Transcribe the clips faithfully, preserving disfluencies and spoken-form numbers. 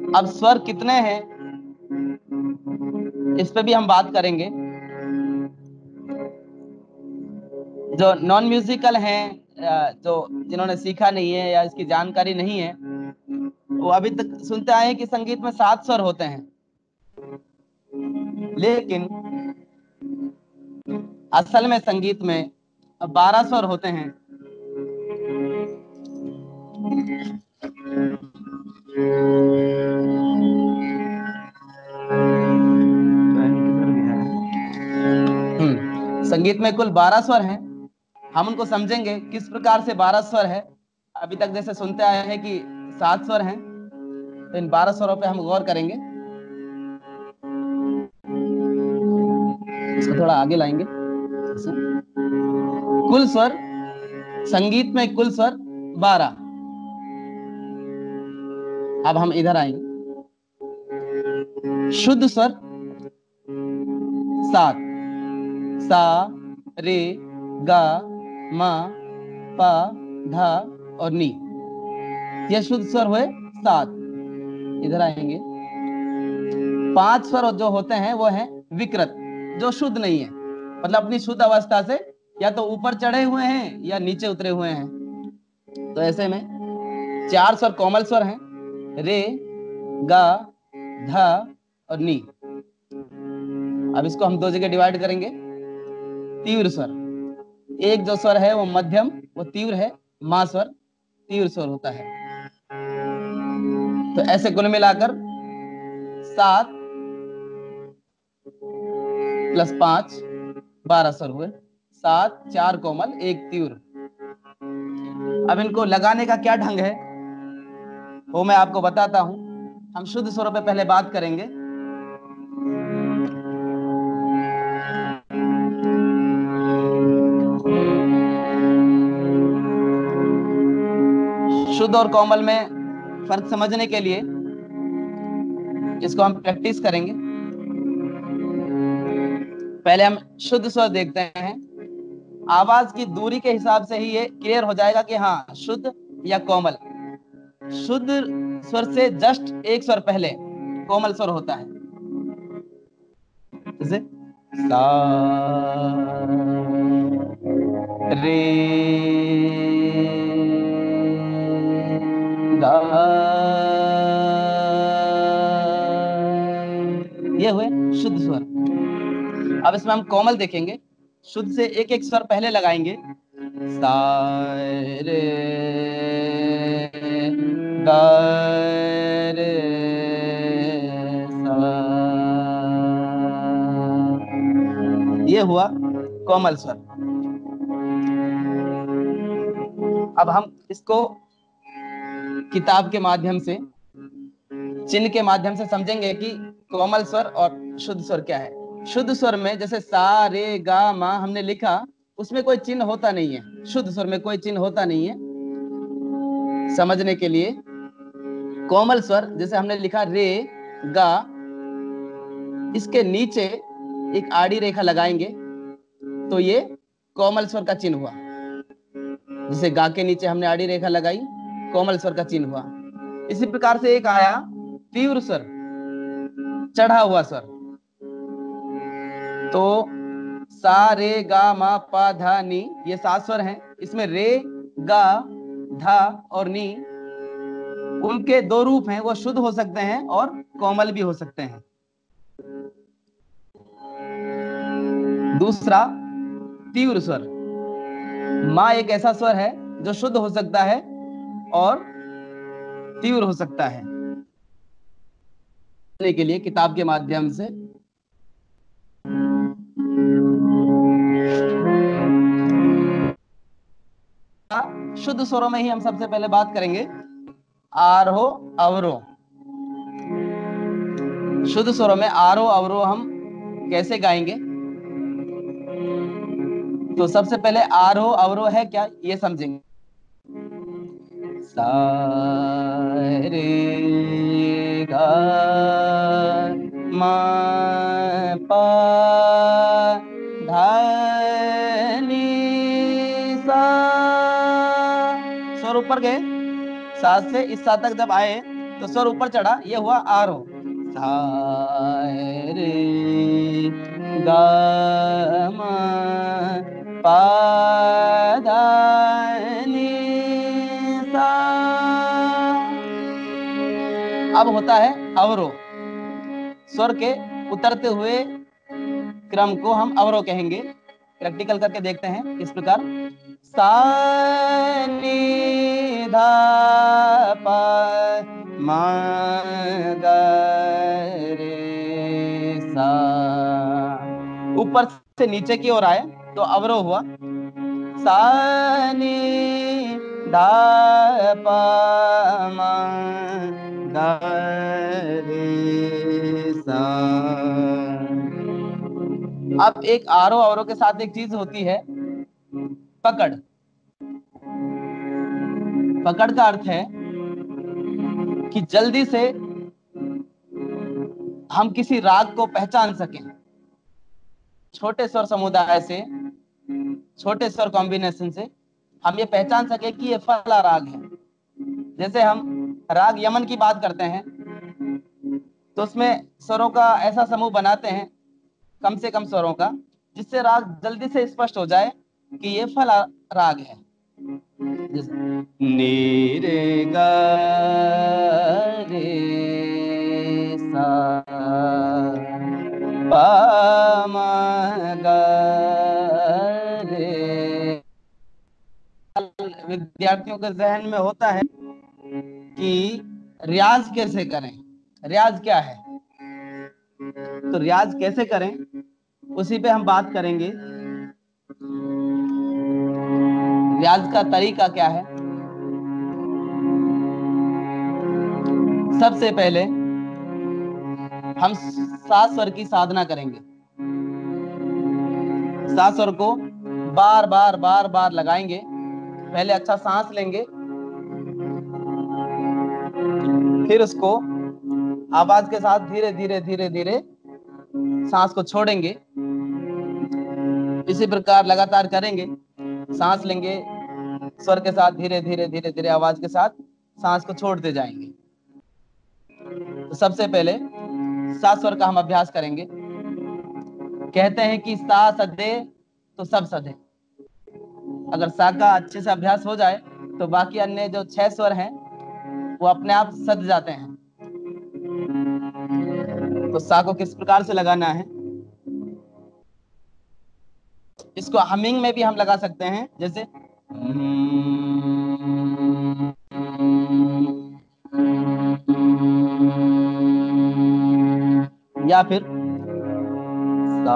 अब स्वर कितने हैं इस पे भी हम बात करेंगे। जो नॉन म्यूजिकल हैं, जो जिन्होंने सीखा नहीं है या इसकी जानकारी नहीं है, वो अभी तक सुनते आए हैं कि संगीत में सात स्वर होते हैं, लेकिन असल में संगीत में बारह स्वर होते हैं। हम्म संगीत में कुल बारह स्वर हैं। हम उनको समझेंगे किस प्रकार से बारह स्वर है। अभी तक जैसे सुनते आए हैं कि सात स्वर हैं, तो इन बारह स्वरों पे हम गौर करेंगे। इसको थोड़ा आगे लाएंगे। कुल स्वर संगीत में कुल स्वर बारह। अब हम इधर आएंगे। शुद्ध स्वर सात, सा, रे, गा, मा, पा, धा और नी। ये शुद्ध स्वर हुए सात। इधर आएंगे। पांच स्वर जो होते हैं वो हैं विकृत, जो शुद्ध नहीं है, मतलब अपनी शुद्ध अवस्था से या तो ऊपर चढ़े हुए हैं या नीचे उतरे हुए हैं। तो ऐसे में चार स्वर कोमल स्वर हैं, रे, गा, धा और नी। अब इसको हम दो जगह डिवाइड करेंगे। तीव्र स्वर, एक जो स्वर है वो मध्यम, वो तीव्र है। मा स्वर तीव्र स्वर होता है। तो ऐसे कुल मिलाकर सात प्लस पांच बारह स्वर हुए। सात, चार कोमल, एक तीव्र। अब इनको लगाने का क्या ढंग है वो मैं आपको बताता हूं। हम शुद्ध स्वरों पे पहले बात करेंगे। शुद्ध और कोमल में फर्क समझने के लिए इसको हम प्रैक्टिस करेंगे। पहले हम शुद्ध स्वर देखते हैं। आवाज की दूरी के हिसाब से ही ये क्लियर हो जाएगा कि हाँ शुद्ध या कोमल। शुद्ध स्वर से जस्ट एक स्वर पहले कोमल स्वर होता है। जैसे सा, रे, गा, ये हुए शुद्ध स्वर। अब इसमें हम कोमल देखेंगे। शुद्ध से एक एक स्वर पहले लगाएंगे। सा, रे, गा, रे, सा। ये हुआ कोमल स्वर। अब हम इसको किताब के माध्यम से, चिन्ह के माध्यम से समझेंगे कि कोमल स्वर और शुद्ध स्वर क्या है। शुद्ध स्वर में जैसे सा, रे, गा, मा हमने लिखा, उसमें कोई चिन्ह होता नहीं है। शुद्ध स्वर में कोई चिन्ह होता नहीं है। समझने के लिए कोमल स्वर जैसे हमने लिखा रे, गा, इसके नीचे एक आड़ी रेखा लगाएंगे तो ये कोमल स्वर का चिन्ह हुआ। जैसे गा के नीचे हमने आड़ी रेखा लगाई, कोमल स्वर का चिन्ह हुआ। इसी प्रकार से एक आया तीव्र स्वर, चढ़ा हुआ स्वर। तो सा, रे, गा, मा, पा, धा, नी, ये सात स्वर हैं। इसमें रे, गा, धा और नी, उनके दो रूप हैं। वो शुद्ध हो सकते हैं और कोमल भी हो सकते हैं। दूसरा तीव्र स्वर। मा एक ऐसा स्वर है जो शुद्ध हो सकता है और तीव्र हो सकता है। के लिए किताब के माध्यम से शुद्ध स्वरों में ही हम सबसे पहले बात करेंगे। आरोह अवरोह। शुद्ध स्वरों में आरोह अवरोह हम कैसे गाएंगे? तो सबसे पहले आरोह अवरोह है क्या ये समझेंगे। सा, रे, गा, मा, पा, धा, नी, सा। स्वर ऊपर गए। सा से इस सा तक जब आए तो स्वर ऊपर चढ़ा, ये हुआ आरोह। सा रे गा मा पा धा नी सा। अब होता है अवरोह। स्वर के उतरते हुए क्रम को हम अवरोह कहेंगे। प्रैक्टिकल करके देखते हैं इस प्रकार। सा नी धा पा मा गा रे सा। ऊपर से नीचे की ओर आए तो अवरोह हुआ। सा नी धा पा मा गा रे सा। अब एक आरोह अवरोह के साथ एक चीज होती है, पकड़। पकड़ का अर्थ है कि जल्दी से हम किसी राग को पहचान सकें। छोटे स्वर समुदाय से, छोटे स्वर कॉम्बिनेशन से हम ये पहचान सके कि ये फला राग है। जैसे हम राग यमन की बात करते हैं तो उसमें स्वरों का ऐसा समूह बनाते हैं, कम से कम स्वरों का, जिससे राग जल्दी से स्पष्ट हो जाए कि ये फला राग है। जैसे नी रे गा रे सा पा मा गा रे। विद्यार्थियों के जहन में होता है कि रियाज कैसे करें, रियाज क्या है। तो रियाज कैसे करें उसी पे हम बात करेंगे। रियाज का तरीका क्या है। सबसे पहले हम सा स्वर की साधना करेंगे। सा स्वर को बार बार बार बार लगाएंगे। पहले अच्छा सांस लेंगे, फिर उसको आवाज के साथ धीरे धीरे धीरे धीरे सांस को छोड़ेंगे। इसी प्रकार लगातार करेंगे। सांस लेंगे, स्वर के साथ धीरे धीरे धीरे धीरे आवाज के साथ सांस को छोड़ते जाएंगे। तो सबसे पहले सा स्वर का हम अभ्यास करेंगे। कहते हैं कि सा सदे तो सब सदे। अगर सा का अच्छे से अभ्यास हो जाए तो बाकी अन्य जो छह स्वर हैं वो अपने आप सद जाते हैं। तो सा को किस प्रकार से लगाना है, इसको हमिंग में भी हम लगा सकते हैं। जैसे या फिर सा।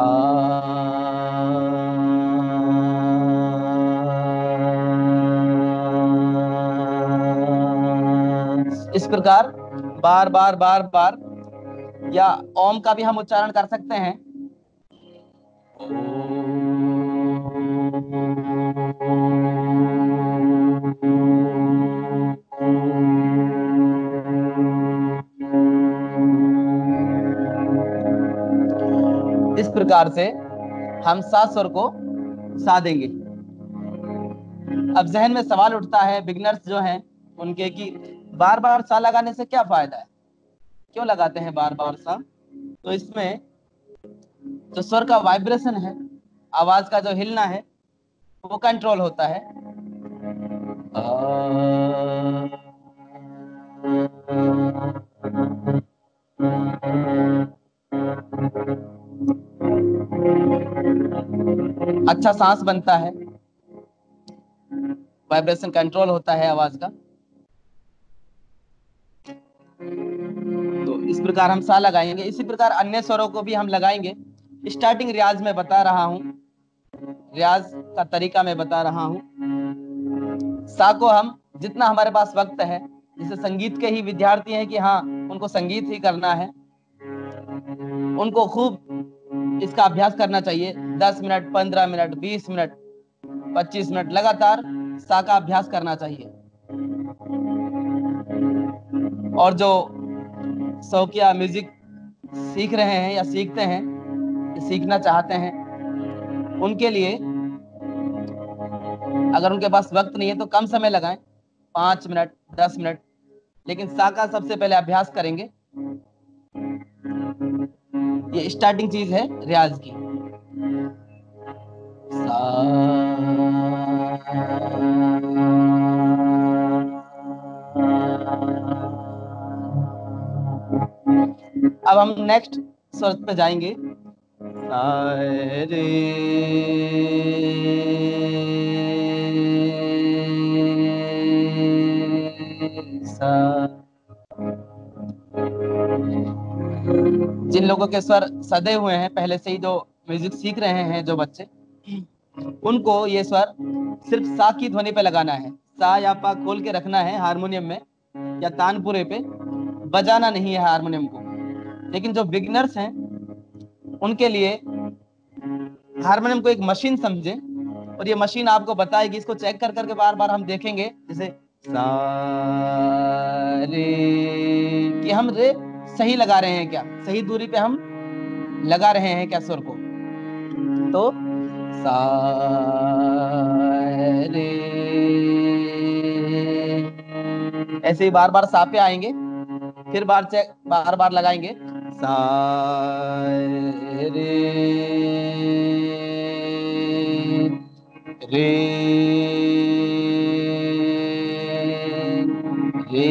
इस प्रकार बार बार बार बार, या ओम का भी हम उच्चारण कर सकते हैं। इस प्रकार से हम सा स्वर को साधेंगे। अब जहन में सवाल उठता है बिगिनर्स जो हैं उनके, कि बार बार सा लगाने से क्या फायदा है, क्यों लगाते हैं बार बार सा। तो इसमें जो स्वर का वाइब्रेशन है, आवाज का जो हिलना है, वो कंट्रोल होता है। अच्छा सांस बनता है, वाइब्रेशन कंट्रोल होता है आवाज का। तो इस प्रकार हम सा लगाएंगे। इसी प्रकार अन्य स्वरों को भी हम लगाएंगे। स्टार्टिंग रियाज में बता रहा हूं, रियाज का तरीका मैं बता रहा हूं। सा को हम जितना हमारे पास वक्त है, जैसे संगीत के ही विद्यार्थी हैं कि हाँ उनको संगीत ही करना है, उनको खूब इसका अभ्यास करना चाहिए। दस मिनट, पंद्रह मिनट, बीस मिनट, पच्चीस मिनट लगातार सा का अभ्यास करना चाहिए। और जो शौकिया म्यूजिक सीख रहे हैं या सीखते हैं, सीखना चाहते हैं, उनके लिए अगर उनके पास वक्त नहीं है तो कम समय लगाएं, पांच मिनट, दस मिनट, लेकिन सा का सबसे पहले अभ्यास करेंगे। ये स्टार्टिंग चीज है रियाज की। सा अब हम नेक्स्ट स्वर पे जाएंगे। सा रे सा। जिन लोगों के स्वर सदे हुए हैं पहले से ही, जो म्यूजिक सीख रहे हैं जो बच्चे, उनको ये स्वर सिर्फ सा की ध्वनि पे लगाना है। सा या पा खोल के रखना है हारमोनियम में या तानपुरे पे, बजाना नहीं है हारमोनियम को। लेकिन जो बिगिनर्स हैं उनके लिए हारमोनियम को एक मशीन समझे, और ये मशीन आपको बताएगी, इसको चेक कर करके बार बार हम देखेंगे, जैसे सा रे, कि हम रे सही लगा रहे हैं क्या, सही दूरी पे हम लगा रहे हैं क्या स्वर को। तो सा रे, ऐसे ही बार बार सा पे आएंगे, फिर बार चेक बार बार लगाएंगे सा रे रे रे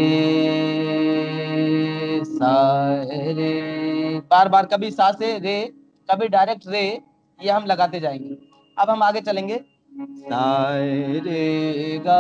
सा रे। बार बार कभी सा से रे, कभी डायरेक्ट रे, ये हम लगाते जाएंगे। अब हम आगे चलेंगे। सा रे गा,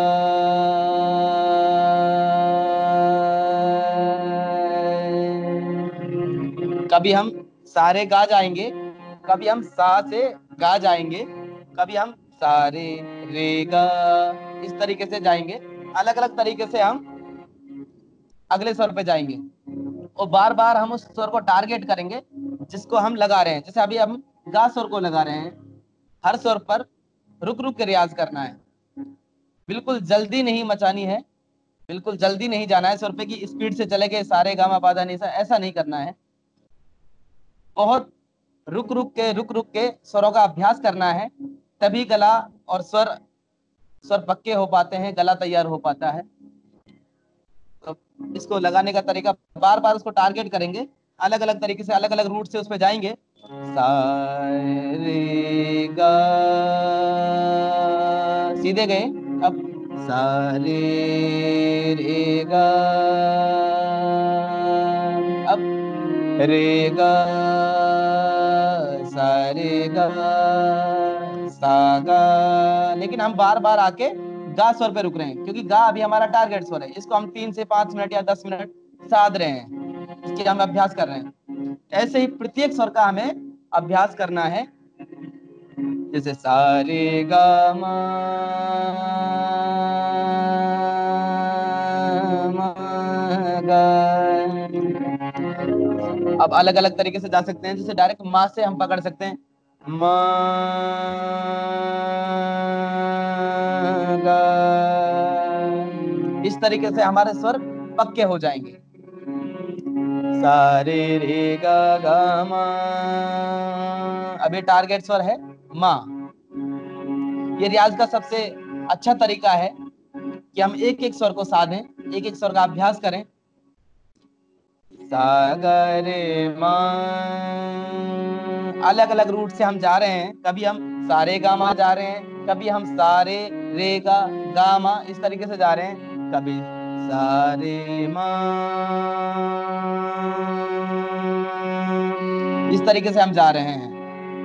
कभी हम सारे गा जाएंगे, कभी हम सा से गा जाएंगे, कभी हम सारे रे गा, इस तरीके से जाएंगे। अलग अलग तरीके से हम अगले स्वर पे जाएंगे, और बार बार हम उस स्वर को टारगेट करेंगे जिसको हम लगा रहे हैं। जैसे अभी हम गा स्वर को लगा रहे हैं, हर स्वर पर रुक रुक के रियाज करना है, बिल्कुल जल्दी नहीं मचानी है, बिल्कुल जल्दी नहीं जाना है स्वर पे कि स्पीड से चले गए सारे गामा पाधा निसा, ऐसा नहीं करना है। बहुत रुक रुक के रुक रुक के स्वरों का अभ्यास करना है, तभी गला और स्वर स्वर पक्के हो पाते हैं, गला तैयार हो पाता है। तो इसको लगाने का तरीका, बार बार उसको टारगेट करेंगे, अलग अलग तरीके से अलग अलग रूट से उस पे जाएंगे। सा रे गा, सीधे गए, अब सा रे रे गा, अब रे गा सा रे गा सा गा। लेकिन हम बार बार आके गा स्वर पे रुक रहे हैं, क्योंकि गा अभी हमारा टारगेट स्वर है, इसको हम तीन से पांच मिनट या दस मिनट साध रहे हैं, इसके हम अभ्यास कर रहे हैं। ऐसे ही प्रत्येक स्वर का हमें अभ्यास करना है, जैसे सा रे गा मा गा। अब अलग अलग तरीके से जा सकते हैं, जैसे डायरेक्ट माँ से हम पकड़ सकते हैं, मा गा, इस तरीके से हमारे स्वर पक्के हो जाएंगे। सा रे रे गा गा मा, अभी टारगेट स्वर है माँ। ये रियाज का सबसे अच्छा तरीका है कि हम एक एक स्वर को साधें, एक एक स्वर का अभ्यास करें। सा गा रे मा, अलग अलग रूट से हम जा रहे हैं, कभी हम सारे गामा जा रहे हैं, कभी हम सारे रे गा गामा, इस तरीके से जा रहे हैं, कभी सारे मा, इस तरीके से हम जा रहे हैं।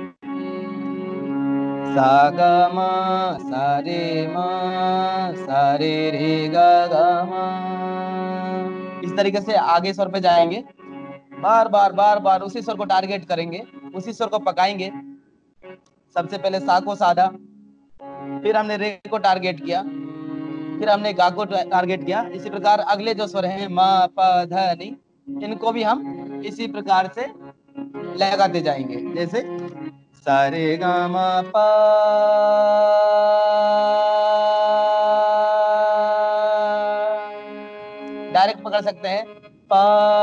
सा गा मा सा रे मा सा रे रे गा गा मा, इस तरीके से आगे स्वर पे जाएंगे, बार बार बार बार उसी स्वर को टारगेट करेंगे, उसी स्वर को पकाएंगे। सबसे पहले सा को साधा, फिर हमने रे को टारगेट किया, फिर हमने गा को टारगेट किया। इसी प्रकार अगले जो स्वर हैं मा प ध नि, इनको भी हम इसी प्रकार से लगाते जाएंगे, जैसे सा रे गा मा पा, डायरेक्ट पकड़ सकते हैं पा,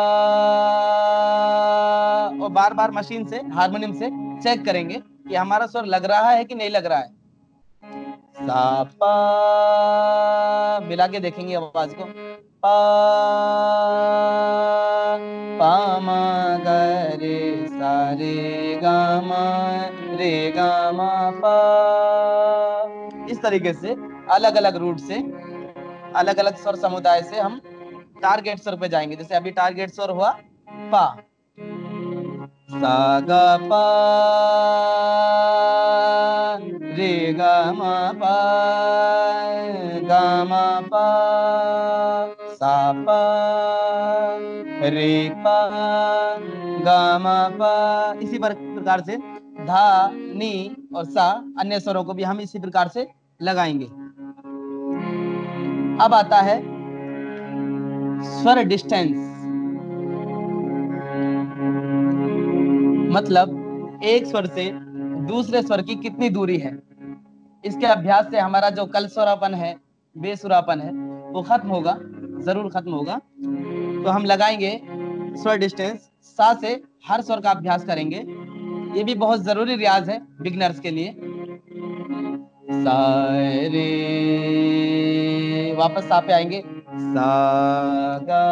और बार बार मशीन से हारमोनियम से चेक करेंगे कि हमारा स्वर लग रहा है कि नहीं लग रहा है। सा पा, मिला के देखेंगे आवाज को, पा पा मा ग रे सा रे गा मा रे गा मा पा। इस तरीके से अलग अलग रूट से, अलग अलग स्वर समुदाय से हम टारगेट स्वर पे जाएंगे। जैसे अभी टारगेट स्वर हुआ पा, सा गा पा रे गा मा पा गा मा पा सा पा रे पा गा मा पा। इसी प्रकार से धा नी और सा अन्य स्वरों को भी हम इसी प्रकार से लगाएंगे। अब आता है स्वर डिस्टेंस, मतलब एक स्वर से दूसरे स्वर की कितनी दूरी है। इसके अभ्यास से हमारा जो कल स्वरापन है, बेसुरापन है, वो खत्म होगा, जरूर खत्म होगा। तो हम लगाएंगे स्वर डिस्टेंस, सा से हर स्वर का अभ्यास करेंगे। ये भी बहुत जरूरी रियाज है बिगनर्स के लिए। सा रे, वापस सा पे आएंगे, सा गा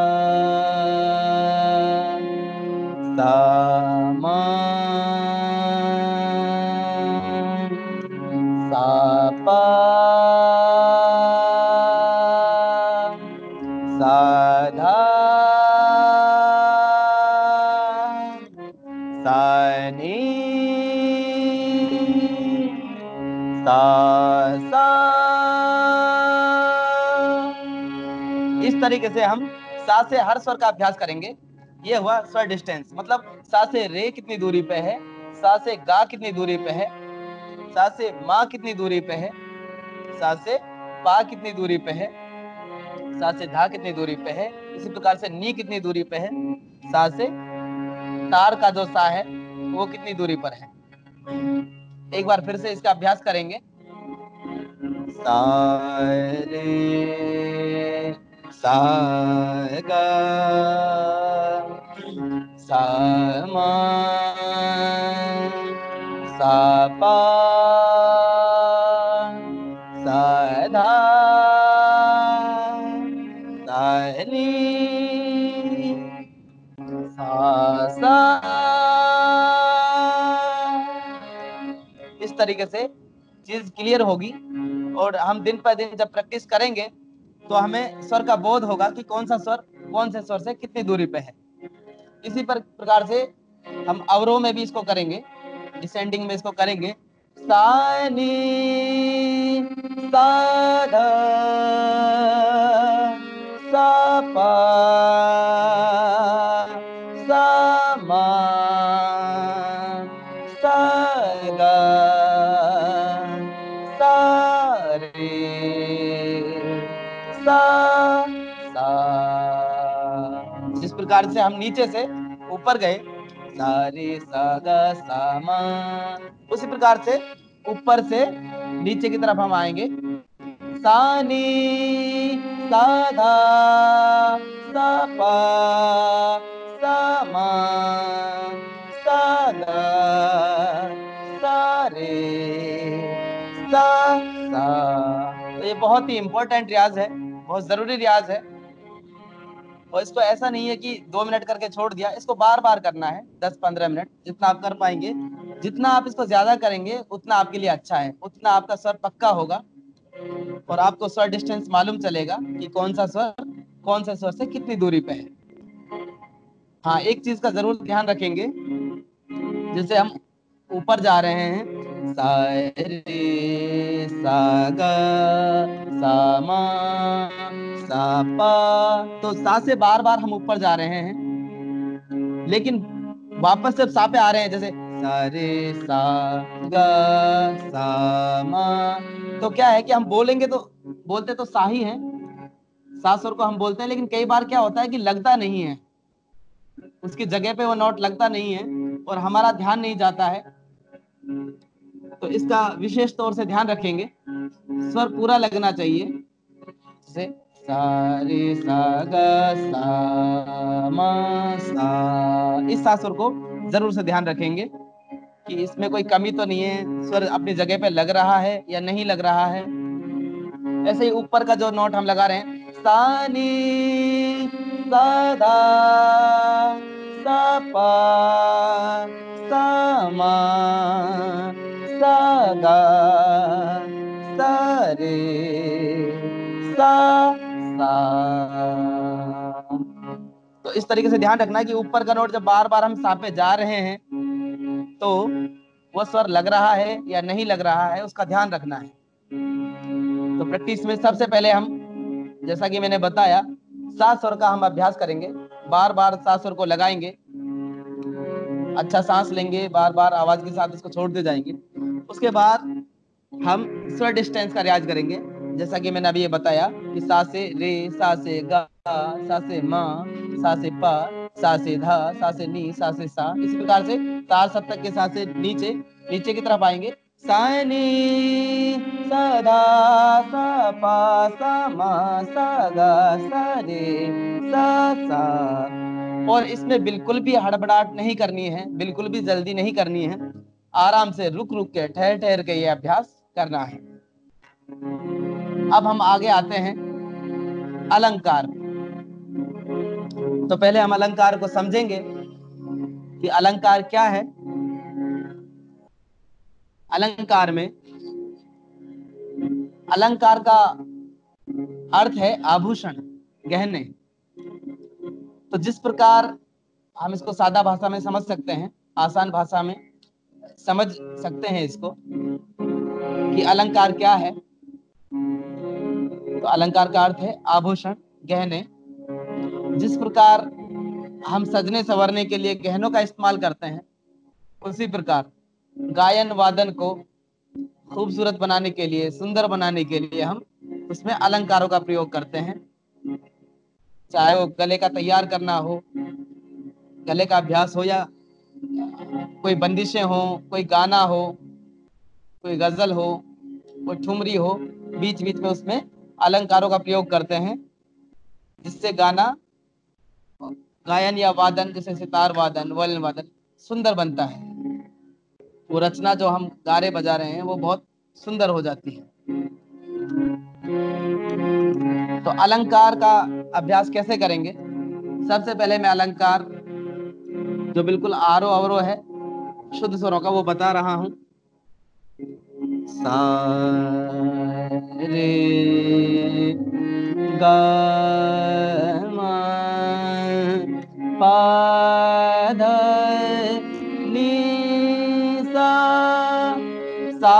सा मा सा पा सा धा सा नी सा सा। इस तरीके से हम सा से हर स्वर का अभ्यास करेंगे। ये हुआ स्वर डिस्टेंस, मतलब सा से रे कितनी दूरी पे है, सा से गा कितनी दूरी पे है, सा से मा कितनी दूरी पे है, सा से पा कितनी दूरी पे है, सा से धा कितनी दूरी पे है, इसी प्रकार से नी कितनी दूरी पे है, सा से तार का जो सा है वो कितनी दूरी पर है। एक बार फिर से इसका अभ्यास करेंगे। सा रे सा गा सा मा सा पा सा धा सा नी सा सा। इस तरीके से चीज क्लियर होगी और हम दिन पर दिन जब प्रैक्टिस करेंगे तो हमें स्वर का बोध होगा कि कौन सा स्वर कौन से स्वर से कितनी दूरी पे है। इसी प्रकार से हम अवरोह में भी इसको करेंगे, डिसेंडिंग में इसको करेंगे। सा नी सा धा सा पा सा मा सा गा सा रे सा सा। जिस प्रकार से हम नीचे से ऊपर गए, सा रे सा गा सा मा, उसी प्रकार से ऊपर से नीचे की तरफ हम आएंगे। सा नी सा धा सा पा सा मा सा गा सा रे सा सा। तो ये बहुत ही इंपॉर्टेंट रियाज है, बहुत जरूरी रियाज है। और इसको ऐसा नहीं है कि दो मिनट करके छोड़ दिया, इसको बार बार करना है, दस पंद्रह मिनट जितना आप कर पाएंगे। जितना आप इसको ज्यादा करेंगे उतना आपके लिए अच्छा है, उतना आपका स्वर पक्का होगा और आपको स्वर डिस्टेंस मालूम चलेगा कि कौन सा स्वर कौन से स्वर से कितनी दूरी पे है। हाँ, एक चीज का जरूर ध्यान रखेंगे, जैसे हम ऊपर जा रहे हैं, सा रे सा गा सा मा सा पा, तो सा से बार बार हम ऊपर जा रहे हैं, लेकिन वापस जब सा पे आ रहे हैं, जैसे सा रे सा गा सा मा, तो क्या है कि हम बोलेंगे तो बोलते तो सा ही है, सा स्वर को हम बोलते हैं, लेकिन कई बार क्या होता है कि लगता नहीं है, उसकी जगह पे वो नोट लगता नहीं है और हमारा ध्यान नहीं जाता है। तो इसका विशेष तौर से ध्यान रखेंगे, स्वर पूरा लगना चाहिए। जैसे सा रे सा गा सा मा सा, इस सा स्वर को जरूर से ध्यान रखेंगे कि इसमें कोई कमी तो नहीं है, स्वर अपनी जगह पे लग रहा है या नहीं लग रहा है। ऐसे ही ऊपर का जो नोट हम लगा रहे हैं, सा नी सा धा सा पा सा मा सा गा सा रे सा सा। तो इस तरीके से ध्यान रखना है कि ऊपर का नोट जब बार बार हम सा पे जा रहे हैं तो वो स्वर लग रहा है या नहीं लग रहा है, उसका ध्यान रखना है। तो प्रैक्टिस में सबसे पहले हम, जैसा कि मैंने बताया, सा स्वर का हम अभ्यास करेंगे। बार बार सा स्वर को लगाएंगे, अच्छा सांस लेंगे, बार बार आवाज के साथ इसको छोड़ते जाएंगे। उसके बाद हम स्वर डिस्टेंस का रियाज करेंगे, जैसा कि मैंने अभी ये बताया कि सा से रे, सा से गा, सा से मा, सा से पा, सा से धा, सा से नी, सा से सा। इसी प्रकार से तार सप्तक के साथ से नीचे नीचे की तरफ आएंगे, सा नी सा धा सा पा सा मा सा गा सा रे सा सा। और इसमें बिल्कुल भी हड़बड़ाहट नहीं करनी है, बिल्कुल भी जल्दी नहीं करनी है, आराम से रुक रुक के ठहर ठहर के ये अभ्यास करना है। अब हम आगे आते हैं अलंकार। तो पहले हम अलंकार को समझेंगे कि अलंकार क्या है। अलंकार में, अलंकार का अर्थ है आभूषण, गहने। तो जिस प्रकार हम इसको सादा भाषा में समझ सकते हैं, आसान भाषा में समझ सकते हैं इसको कि अलंकार क्या है, तो अलंकार का अर्थ है आभूषण, गहने। जिस प्रकार हम सजने संवरने के लिए गहनों का इस्तेमाल करते हैं, उसी प्रकार गायन वादन को खूबसूरत बनाने के लिए, सुंदर बनाने के लिए हम उसमें अलंकारों का प्रयोग करते हैं। चाहे वो गले का तैयार करना हो, गले का अभ्यास हो, या कोई बंदिशें हो, कोई गाना हो, कोई गजल हो, कोई ठुमरी हो, बीच बीच में उसमें अलंकारों का प्रयोग करते हैं, जिससे गाना, गायन या वादन, जैसे सितार वादन, वायलिन वादन सुंदर बनता है। वो रचना जो हम गा रहे बजा रहे हैं वो बहुत सुंदर हो जाती है। तो अलंकार का अभ्यास कैसे करेंगे? सबसे पहले मैं अलंकार जो बिल्कुल आरो अवरो है, शुद्ध स्वरों का, वो बता रहा हूं। सा रे गा मा पा धा नी सा सा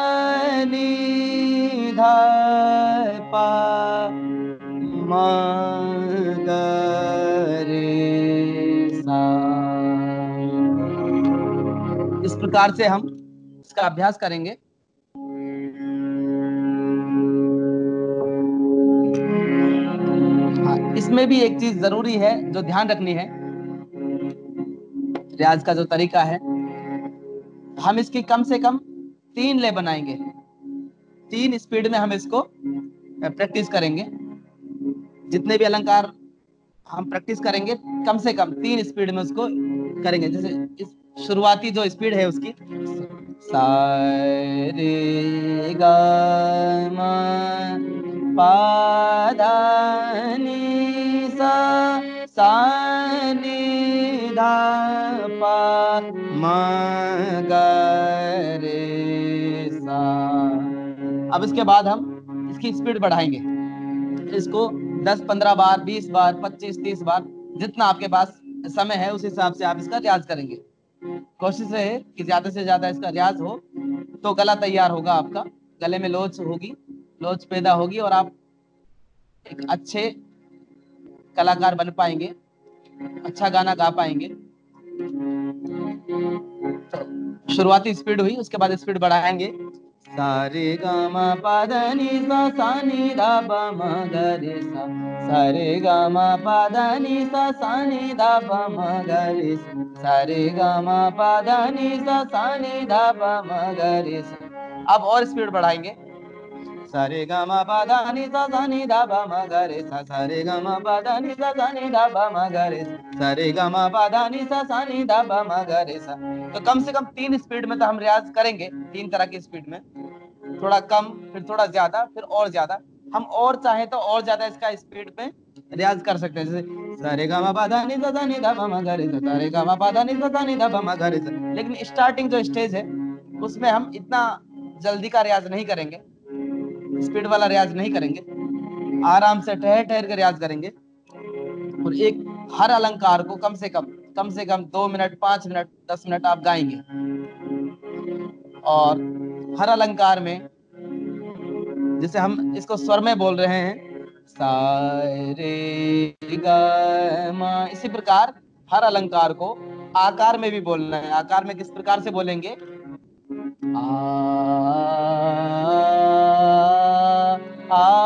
नी धा पा मा गा रे सा। इस प्रकार से हम इसका अभ्यास करेंगे। हाँ, इसमें भी एक चीज जरूरी है जो ध्यान रखनी है, रियाज का जो तरीका है, हम इसकी कम से कम तीन ले बनाएंगे, तीन स्पीड में हम इसको प्रैक्टिस करेंगे। जितने भी अलंकार हम प्रैक्टिस करेंगे, कम से कम तीन स्पीड में उसको करेंगे। जैसे इस शुरुआती जो स्पीड है उसकी, सा रे गा मा पा धा नी सा सा नी धा पा मा गा रे सा। अब इसके बाद हम इसकी स्पीड बढ़ाएंगे, इसको दस पंद्रह बार, बीस बार, पच्चीस तीस बार, जितना आपके पास समय है उस हिसाब से आप इसका रियाज करेंगे। कोशिश है कि ज्यादा से ज्यादा इसका रियाज हो, तो गला तैयार होगा आपका, गले में लोच होगी, लोच पैदा होगी, और आप एक अच्छे कलाकार बन पाएंगे, अच्छा गाना गा पाएंगे। तो शुरुआती स्पीड हुई, उसके बाद स्पीड बढ़ाएंगे। सा रे गा मा पा धा नी सा सा नी धा पा मा गा रे सा, सा रे गा मा पा धा नी सा सा नी धा पा मा गा रे सा, सा रे गा मा पा धा नी सा सा नी धा पा मा गा रे सा। अब और स्पीड बढ़ाएंगे। सा रे गा मा पा धा नि सा सा नि धा पा मा गा रे सा सा रे गा मा पा धा नि सा सा नि धा पा मा गा रे सा रे गा मा पा धा नि सा सा नि धा पा मा गा रे सा। तो कम से कम तीन स्पीड में तो हम रियाज करेंगे, तीन तरह की स्पीड में, थोड़ा कम, फिर थोड़ा ज्यादा, फिर और ज्यादा। हम और चाहे तो और ज्यादा इसका स्पीड में रियाज कर सकते हैं, जैसे सा रे गा मा पा धा नि सा सा नि धा पा मा गा रे सा सा रे गा मा पा धा नि सा सा नि धा पा मा गा रे सा। लेकिन स्टार्टिंग जो स्टेज है उसमें हम इतना जल्दी का रियाज नहीं करेंगे, स्पीड वाला रियाज नहीं करेंगे, आराम से ठहर ठहर कर रियाज करेंगे। और एक हर अलंकार को कम से कम कम से कम दो मिनट, पांच मिनट, दस मिनट आप गाएंगे। और हर अलंकार में जैसे हम इसको स्वर में बोल रहे हैं, सा रे गा मा, इसी प्रकार हर अलंकार को आकार में भी बोलना है। आकार में किस प्रकार से बोलेंगे? आ आ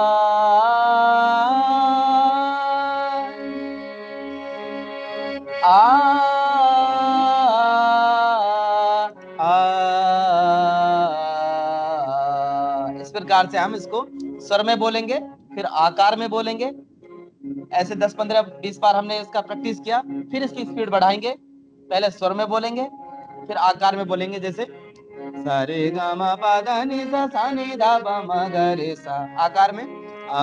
आ इस प्रकार से हम इसको स्वर में बोलेंगे, फिर आकार में बोलेंगे। ऐसे दस पंद्रह बीस बार हमने इसका प्रैक्टिस किया, फिर इसकी स्पीड बढ़ाएंगे। पहले स्वर में बोलेंगे, फिर आकार में बोलेंगे, जैसे सा रे गा मा पा धा नि सा सा नि धा पा मा गा रे सा। आकार में आ,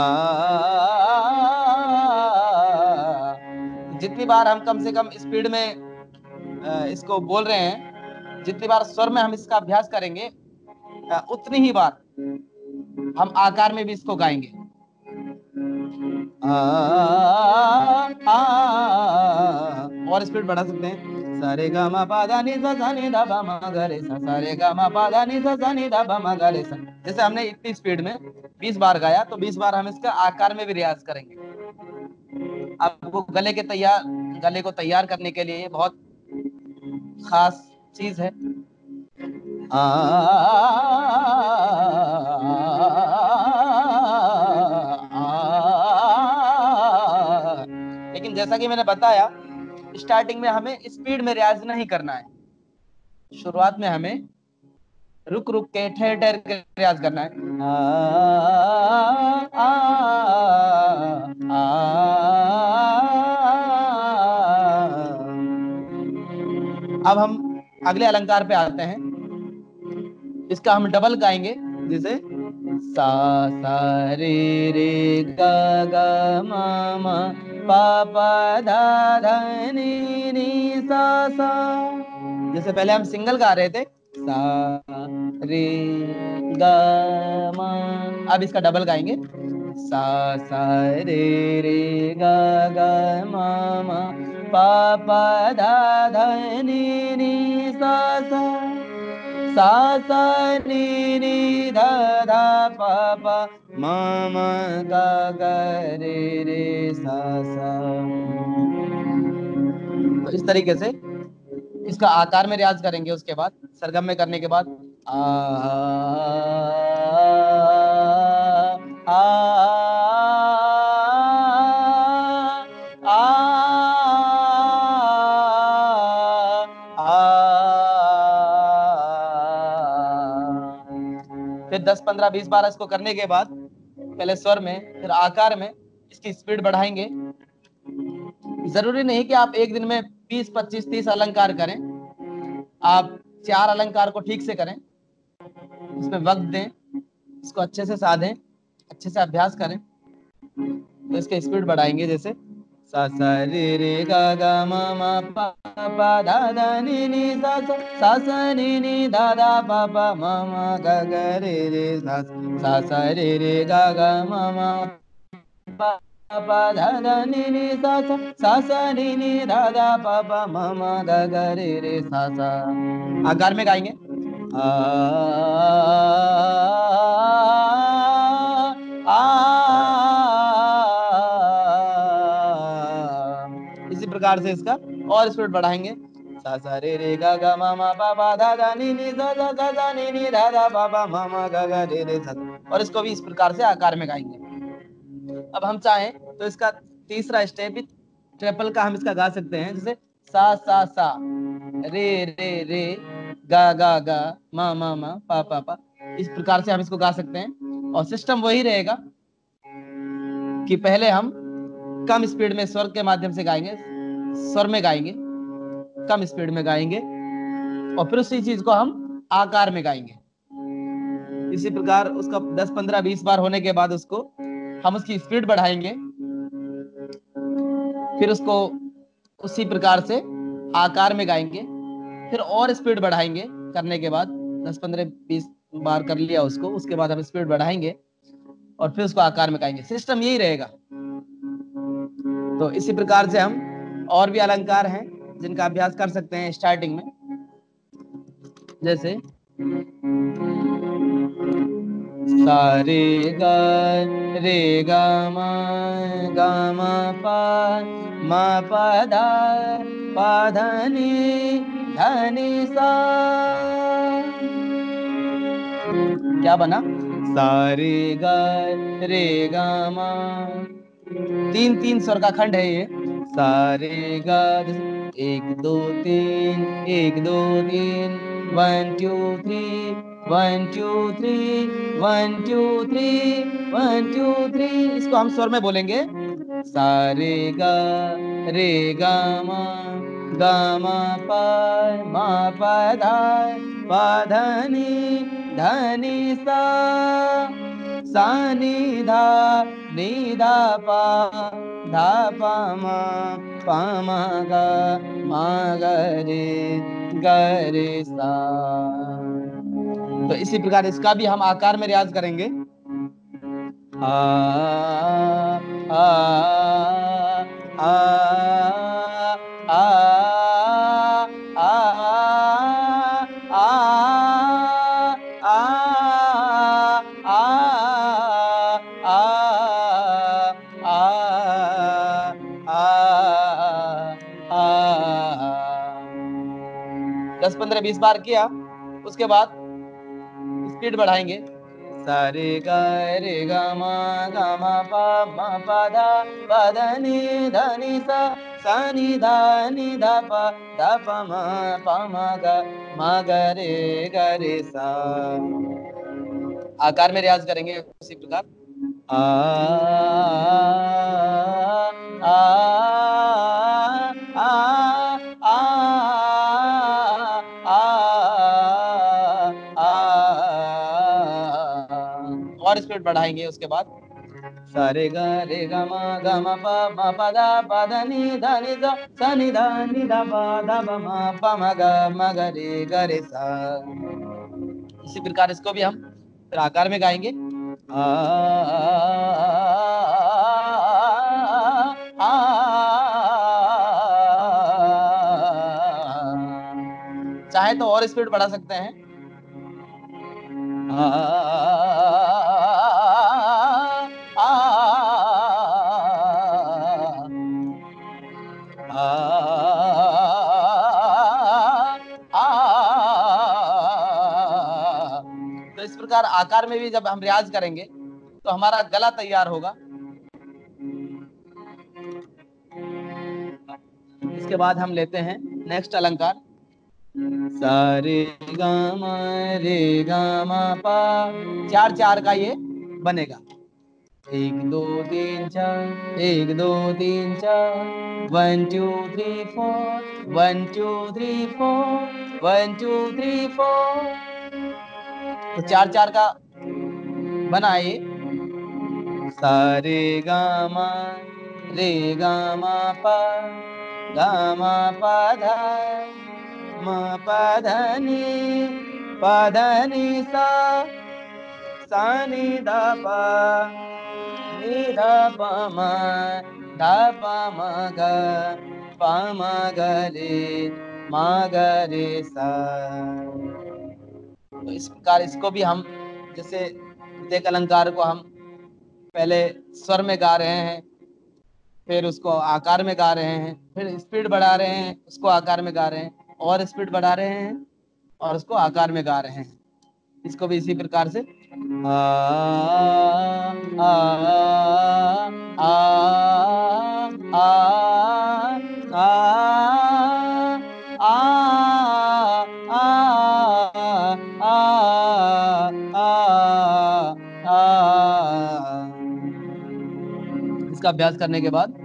जितनी बार हम कम से कम स्पीड में इसको बोल रहे हैं, जितनी बार स्वर में हम इसका अभ्यास करेंगे, उतनी ही बार हम आकार में भी इसको गाएंगे। आ, आ, और स्पीड बढ़ा सकते हैं, सा रे गा मा पा धा नि सा सा नि धा पा मा गा रे सा सा रे गा मा पा धा नि सा सा नि धा पा मा गा रे सा। जैसे हमने इतनी स्पीड में बीस बार गाया, तो बीस बार हम इसका आकार में भी रियाज करेंगे। आपको गले के तैयार गले को तैयार करने के लिए बहुत खास चीज है। आ, लेकिन जैसा कि मैंने बताया, स्टार्टिंग में हमें स्पीड में रियाज नहीं करना है। शुरुआत में हमें रुक रुक के, ठहर ठहर के रियाज करना है। आ, आ, आ, अब हम अगले अलंकार पे आते हैं। इसका हम डबल गाएंगे, जैसे सा सा रे रे गा गा मा मा पा पा धा धा नी नी सा सा। जैसे पहले हम सिंगल गा रहे थे, सा रे गा मा, अब इसका डबल गाएंगे, सा सा रे रे गा गा मा मा पा पा धा धा नी नी सा सा। सा सा नी नी धा धा पा पा मा मा गा गा रे रे सा सा। तो इस तरीके से इसका आकार में रियाज करेंगे। उसके बाद सरगम में करने के बाद आ आ फिर दस पंद्रह बीस बार इसको करने के बाद पहले स्वर में, फिर आकार में इसकी स्पीड बढ़ाएंगे। जरूरी नहीं कि आप एक दिन में बीस पच्चीस तीस अलंकार करें, आप चार अलंकार को ठीक से करें, इसमें वक्त दें, इसको अच्छे से साधें, अच्छे से अभ्यास करें, तो इसके स्पीड बढ़ाएंगे। जैसे सा सा रे रे गा गा मा मा पा पा धा धा नी नी सा सा सा सा नी नी धा धा पा पा मा मा गा गा रे रे सा सा सा रे रे गा गा मा मा पा पा धा धा नी नी सा सा सा सा नी नी धा धा पा पा मा मा गा गा रे रे सा सा। आकार में गाएंगे, आ इसी प्रकार से इसका और स्पीड बढ़ाएंगे। सा सा रे रे गा गा मा मा पा पा धा धा नी नी सा सा सा सा नी नी धा धा पा पा मा मा गा गा रे रे सा। और इसको भी इस प्रकार से आकार में गाएंगे। अब हम चाहें तो इसका तीसरा स्टेप भी ट्रिपल का हम इसका गा सकते हैं, जैसे सा सा सा रे रे रे गा गा गा मा मा मा पा पा पा। इस प्रकार से हम इसको गा सकते हैं। और सिस्टम वही रहेगा कि पहले हम कम स्पीड में स्वर के माध्यम से गाएंगे, स्वर में गाएंगे, कम स्पीड में गाएंगे, और फिर उसी चीज को हम आकार में गाएंगे। इसी प्रकार उसका दस पंद्रह बीस बार होने के बाद उसको हम उसकी स्पीड बढ़ाएंगे, फिर उसको उसी प्रकार से आकार में गाएंगे, फिर और स्पीड बढ़ाएंगे। करने के बाद दस पंद्रह बीस बार कर लिया उसको, उसके बाद हम स्पीड बढ़ाएंगे और फिर उसको आकार में गाएंगे। सिस्टम यही रहेगा। तो इसी प्रकार से हम और भी अलंकार हैं जिनका अभ्यास कर सकते हैं स्टार्टिंग में। जैसे सारे ग रे ग म ग म प म प ध प ध नि ध नि सा। क्या बना? सारे ग रे ग म। तीन तीन स्वर का खंड है ये। सारे ग, एक दो तीन, एक दो तीन, one two three, one two three, one two three, one two three. इसको हम स्वर में बोलेंगे। सारे ग रे ग म ग म प म प ध प ध नि ध नि सा, सा नि ध नि ध प ध प म प म ग म ग रे ग रे सा। तो इसी प्रकार इसका भी हम आकार में रियाज करेंगे। आ आ आ आ आ दस पंद्रह बीस बार किया, उसके बाद स्पीड बढ़ाएंगे। सारे ग रे ग म ग म प म प ध प ध नि ध नि सा, सा नि ध नि ध प ध प म प म ग म ग रे ग रे सा। आकार में रियाज करेंगे उसी प्रकार। आ आ आ आ और स्पीड बढ़ाएंगे उसके बाद। सारे ग रे ग म ग म प म प ध प ध नि ध नि सा, सा नि ध नि ध प ध प म प म ग म ग रे ग रे सा। इसी प्रकार इसको भी हम फिर आकार में गाएंगे। आ चाहे तो और स्पीड बढ़ा सकते हैं। आ आ तो इस प्रकार आकार में भी जब हम रियाज करेंगे तो हमारा गला तैयार होगा। इसके बाद हम लेते हैं नेक्स्ट अलंकार। सारे ग म रे ग म प, चार चार का ये बनेगा। एक दो तीन चार, एक दो तीन चार, one two three four, one two three four, one two three four. तो चार चार का बना ये। सारे ग म रे ग म प ग म प ध म प ध नि प ध नि सा, सा नि ध प नि ध प म ध प म ग प म ग रे म ग रे सा। तो इस प्रकार इसको भी हम जैसे प्रत्येक अलंकार को हम पहले स्वर में गा रहे हैं, फिर उसको आकार में गा रहे हैं, फिर स्पीड बढ़ा रहे हैं, उसको आकार में गा रहे हैं, और स्पीड बढ़ा रहे हैं और उसको आकार में गा रहे हैं। इसको भी इसी प्रकार से आ आ आ आ आ आ आ आ अभ्यास करने के बाद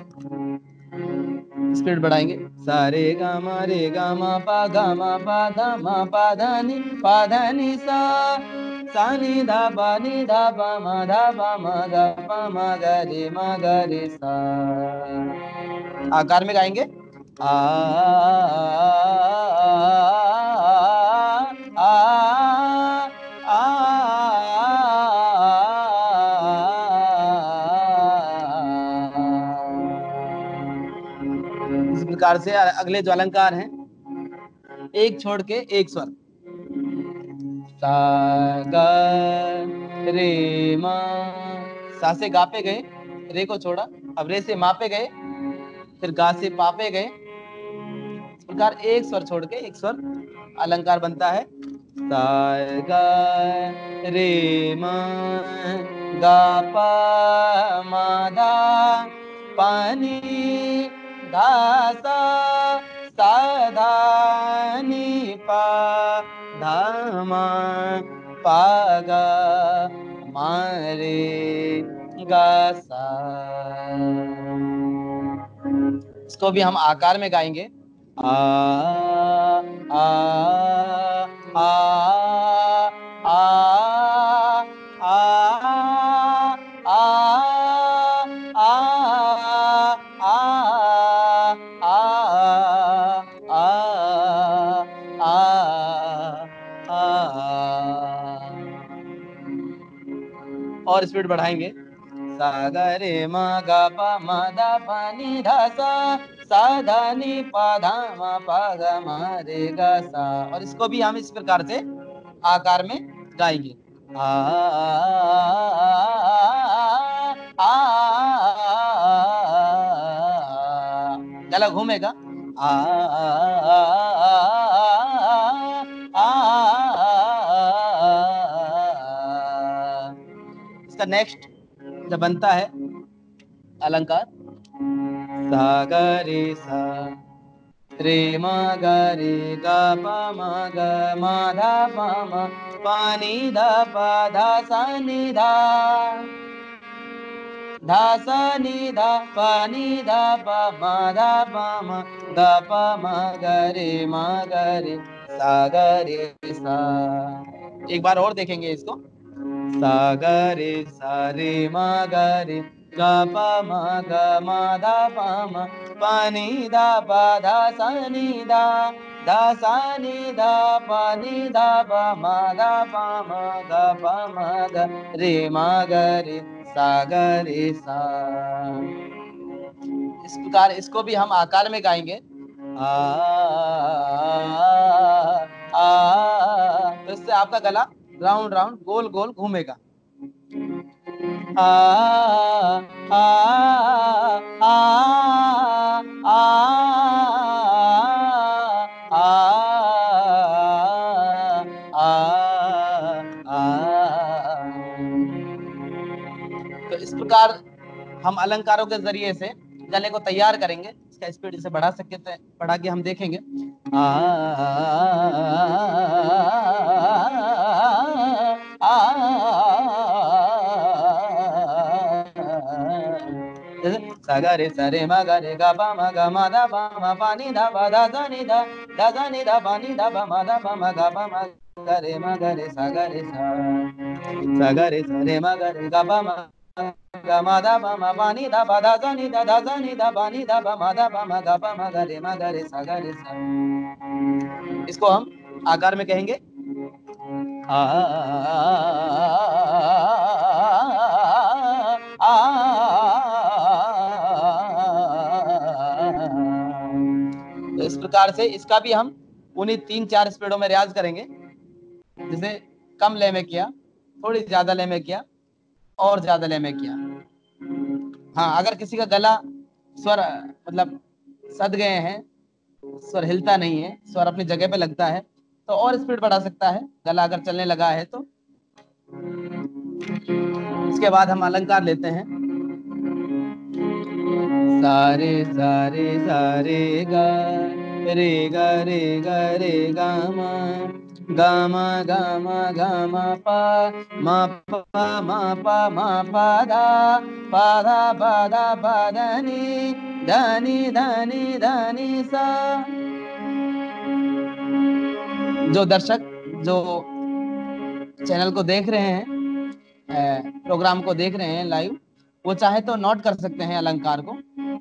स्पीड बढ़ाएंगे। सा रे गा मा रे गा मा पा गा मा पा धा मा पा धा नि पा धा नि सा सा नि धा पा नि धा पा मा धा पा मा गा पा मा गा रे मा गा रे सा। आकार में गाएंगे। आ आ आ इस प्रकार से अगले जो अलंकार हैं, एक छोड़ के एक स्वर। सा गा रे मा, सा से गा पे गए, रे को छोड़ा, अब रे से मा पे गए, फिर गा से पा पे गए। इस प्रकार एक स्वर छोड़ के एक स्वर अलंकार बनता है। सा गा रे मा गा पा मा धा पा नी धा सा सा धा नी पा धा मा पा गा मा रे गा सा। इसको भी हम आकार में गाएंगे। आ आ आ आ आ आ और स्पीड बढ़ाएंगे। सा गा रे मा गा पा मा धा पा नी धा सा सा धा नी पा धा मा पा गा मा रे गा सा। और इसको भी हम इस प्रकार से आकार में गाएंगे। आ आ गला घूमेगा। आ इसका नेक्स्ट जब बनता है अलंकार, सा गा रे सा रे मा गा रे गा पा मा गा मा धा पा मा पा नी धा पा धा सा नी धा धा सा नी धा पा नी धा पा मा धा पा मा गा पा मा गा रे मा गा रे सा गा रे सा। एक बार और देखेंगे इसको। सा गा रे सा रे मा गा रे गा पा मा गा मा धा पा मा पा नी धा पा धा सा नी धा धा सा नी धा पा नी धा पा मा धा पा मा गा पा मा गा रे मा गा रे सा गा रे सा। इस प्रकार इसको भी हम आकार में गाएंगे। आ आ, आ तो इससे आपका गला राउंड राउंड गोल गोल घूमेगा। आ आ आ आ आ आ। तो इस प्रकार हम अलंकारों के जरिए से गले को तैयार करेंगे। इसका स्पीड इसे बढ़ा सकते हैं, बढ़ा के हम देखेंगे। आ सा गा रे सा रे मा गा रे गा पा मा गा मा धा पा मा पा नी धा पा धा सा नी धा धा सा नी धा पा नी धा पा मा धा पा मा गा पा मा गा रे मा गा रे सा गा रे सा सा गा रे सा रे मा गा रे गा पा मा गा मा धा पा मा पा नी धा पा धा सा नी धा धा सा नी धा पा नी धा पा मा धा पा मा गा पा मा गा रे मा गा रे सा गा रे सा। इसको हम आकार में कहेंगे। आ तो इस प्रकार से इसका भी हम उन्हीं तीन चार स्पीडों में रियाज करेंगे। जैसे कम लय में किया, थोड़ी ज्यादा लय में किया, और ज्यादा लय में किया। हाँ, अगर किसी का गला स्वर मतलब सद गए हैं, स्वर हिलता नहीं है, स्वर अपनी जगह पे लगता है, तो और स्पीड बढ़ा सकता है। गला अगर चलने लगा है तो। इसके बाद हम अलंकार लेते हैं। सारे सारे सारे गा रे गा रे गा रे गा मा गा मा गा मा गा मा पा मा पा मा पा मा पा धा पा धा पा धा पा धा नी धा नी धा नी धा नी सा। जो दर्शक जो चैनल को देख रहे हैं, प्रोग्राम को देख रहे हैं लाइव, वो चाहे तो नोट कर सकते हैं अलंकार को।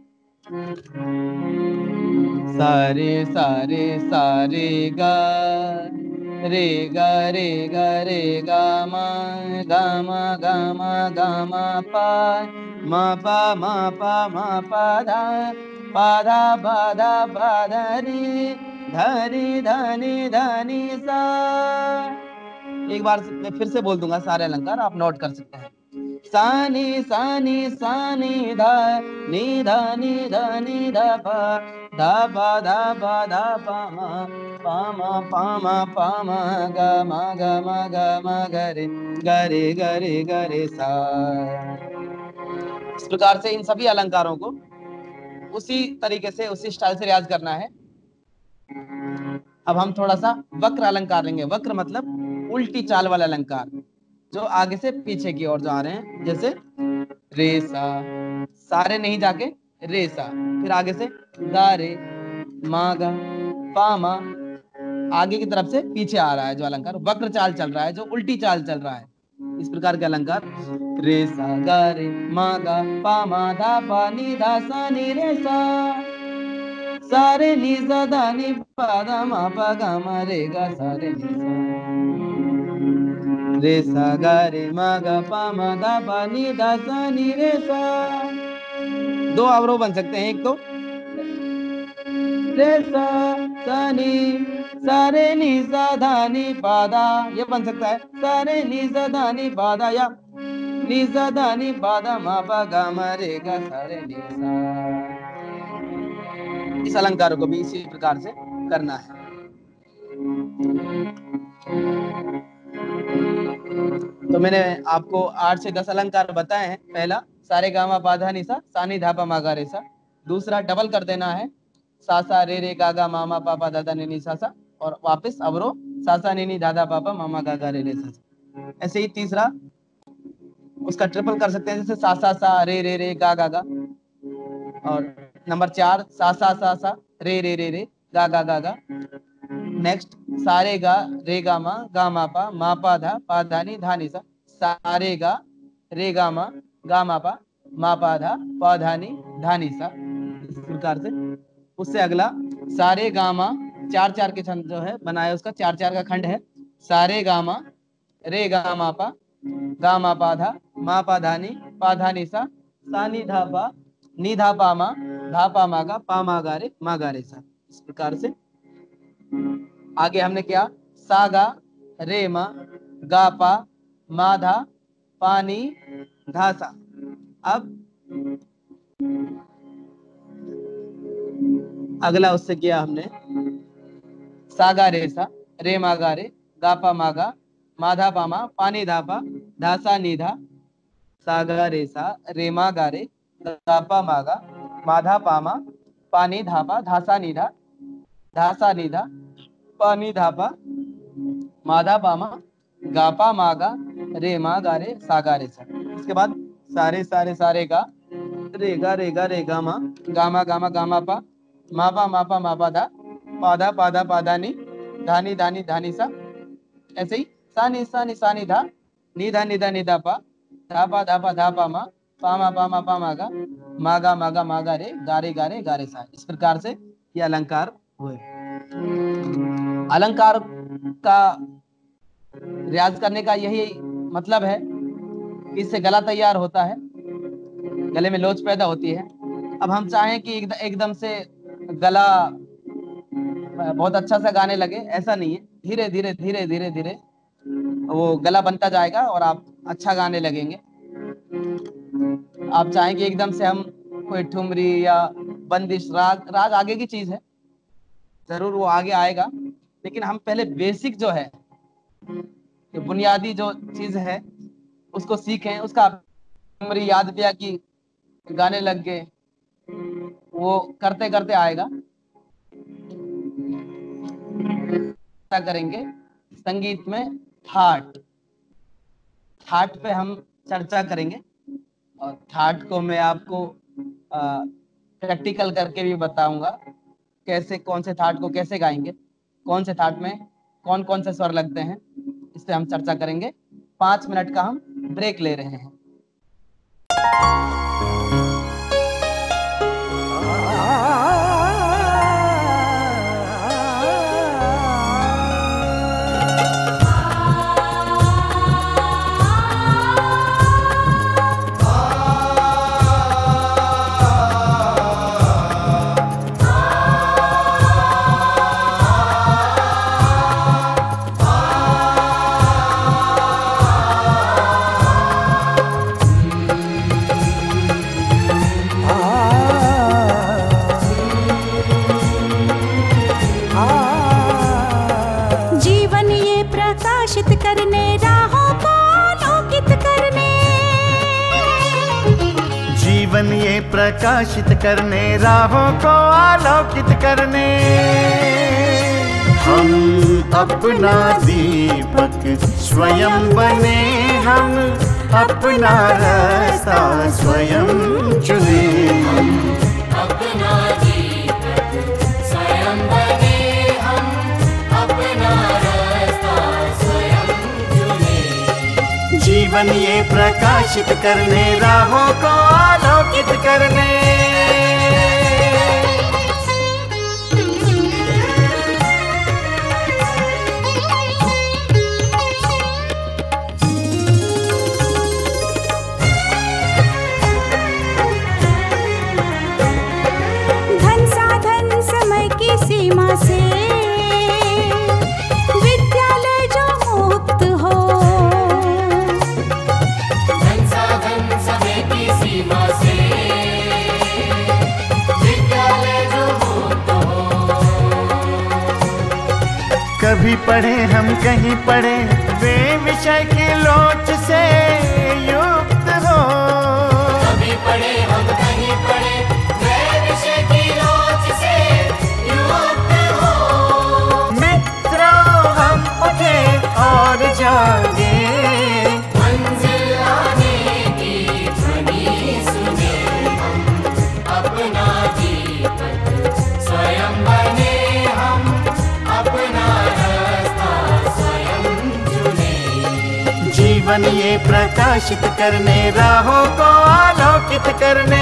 सारे सारे सारे गा रे गा रे गा रे गा मा गा मा गा मा गा मा पा मा पा मा पा मा पा धा पा धा पा धा पा धा नी धा नी धा नी धा नी सा। एक बार मैं फिर से बोल दूंगा सारे अलंकार, आप नोट कर सकते हैं। सानी सानी सानी धा नी धा नी धा नी धा पा धा पा धा पा धा पा मा पा मा पा मा पा मा गा मा गा मा गा मा गा रे गा रे गा रे गा रे सा। इस प्रकार से इन सभी अलंकारों को उसी तरीके से उसी स्टाइल से रियाज करना है। अब हम थोड़ा सा वक्र अलंकार लेंगे। वक्र मतलब उल्टी चाल वाला अलंकार, जो आगे से पीछे की ओर जा रहे हैं। जैसे रे सा, सारे नहीं जाके रे सा, फिर आगे से गा रे मा गा पा मा, आगे की तरफ से पीछे आ रहा है जो अलंकार, वक्र चाल चल रहा है, जो उल्टी चाल चल रहा है। इस प्रकार के अलंकार रे सा गा रे मा गा पा मा धा पा नी धा सा नी रे सा सारे नी सा धा नी पा धा मा पा गा मा रे गा सा रे नी सा रे सा गा रे मा गा पा मा धा पा नी धा सा नी रे सा। दो अवरोह बन सकते हैं। एक तो रे सा सा नी सा रे नी सा धा नी पा धा, ये बन सकता है सा रे नी सा धा नी पा धा, या नी सा धा नी पा धा मा पा गा मा रे गा सा रे नी सा। इस अलंकार को भी इसी प्रकार से करना है। तो मैंने आपको आठ से दस अलंकार बताए हैं। पहला सारे गामा पाधा निसा सानी धापा मागा रे सा। दूसरा डबल कर देना है, सा सा रे रे गागा मामा पापा दादा नी सा सा, और वापस अवरो सा सा नी दादा पापा मामा गागा रे रे सा सा। ऐसे ही तीसरा उसका ट्रिपल कर सकते हैं, जैसे सा सा सा रे रे रे गा गा गा। और नंबर चार सा सा सा सा रे रे रे रे गा गा गा गा। नेक्स्ट सारे गा रे गा मा गा मा पा मा पा धा पा धा नी धा नी सा, सारे गा रे गा मा गा मा पा मा पा धा पा धा नी धा नी सा। इस प्रकार से उससे अगला सारे गा मा, चार चार के छंद जो है बनाया, उसका चार चार का खंड है। सारे गा मा रे गा मा पा गा मा पा धा मा पा धा नी पा धा नी सा सा नी धा पा नी धा पा मा धा पा मा गा पा मा गा रे मा गा रे सा। इस प्रकार से आगे हमने क्या, सा गा रे मा गा पा मा धा पानी धा सा। अब अगला उससे किया हमने सा गा रे सा रे मा गा रे गा पा मा गा मा धा पा मा पानी धा पा धा सा नी धा सा गा रे सा रे मा गा रे गा पा मा गा मा धा पा मा पानी धा पा धा सा नी धा धा सा नी धा पानी धा पा मा धा पा मा गा पा मा गा रे मा गा रे सा गा रे सा। इसके बाद सारे सारे सारे गा रे गा रे गा रे गा मा गा मा गा मा गा मा पा मा पा मा पा मा पा धा पा धा पा धा पा धा नी धा नी धा नी धा नी सा। ऐसे ही सा नी सा नी सा नी धा नी धा नी धा नी धा पा धा पा धा पा धा पा मा पा मा पा मा पा मा गा मा गा मा गा मा गा रे गा रे गा रे गा रे सा। इस प्रकार से ये अलंकार हुए। अलंकार का रियाज करने का यही मतलब है कि इससे गला तैयार होता है, गले में लोच पैदा होती है। अब हम चाहें कि एकदम से गला बहुत अच्छा सा गाने लगे, ऐसा नहीं है। धीरे धीरे धीरे धीरे धीरे वो गला बनता जाएगा और आप अच्छा गाने लगेंगे। आप चाहें कि एकदम से हम कोई ठुमरी या बंदिश, राग राग आगे की चीज है, जरूर वो आगे आएगा, लेकिन हम पहले बेसिक जो है, जो बुनियादी जो चीज है उसको सीखें। उसका ठुमरी याद किया कि गाने लग गए, वो करते करते आएगा। करेंगे संगीत में थाट, थाट पे हम चर्चा करेंगे और थाट को मैं आपको प्रैक्टिकल करके भी बताऊंगा कैसे, कौन से थाट को कैसे गाएंगे, कौन से थाट में कौन कौन से स्वर लगते हैं, इस पे हम चर्चा करेंगे। पांच मिनट का हम ब्रेक ले रहे हैं। करने राहों को आलोकित करने, जीवन ये प्रकाशित करने राहों को आलोकित करने, हम अपना दीपक स्वयं बने, हम अपना रास्ता स्वयं चुने, हम अपना दीपक स्वयं बने, हम अपना रास्ता स्वयं चुने। जीवन ये प्रकाशित करने राहों को आलोकित करने। सीमा से विद्यालय जो मुक्त हो, धन साधन समय की सीमा से विद्यालय जो मुक्त हो। कभी पढ़े हम कहीं पढ़े वे विषय की लोच से युक्त हो, कभी पढ़े हम कहीं पढ़े वे विषय की लोच से और जागे मंजिल आने की ध्वनि सुने, हम अपना दीपक स्वयं बने, हम अपना रास्ता स्वयं चुने। जीवन ये प्रकाशित करने राहों को आलोकित करने।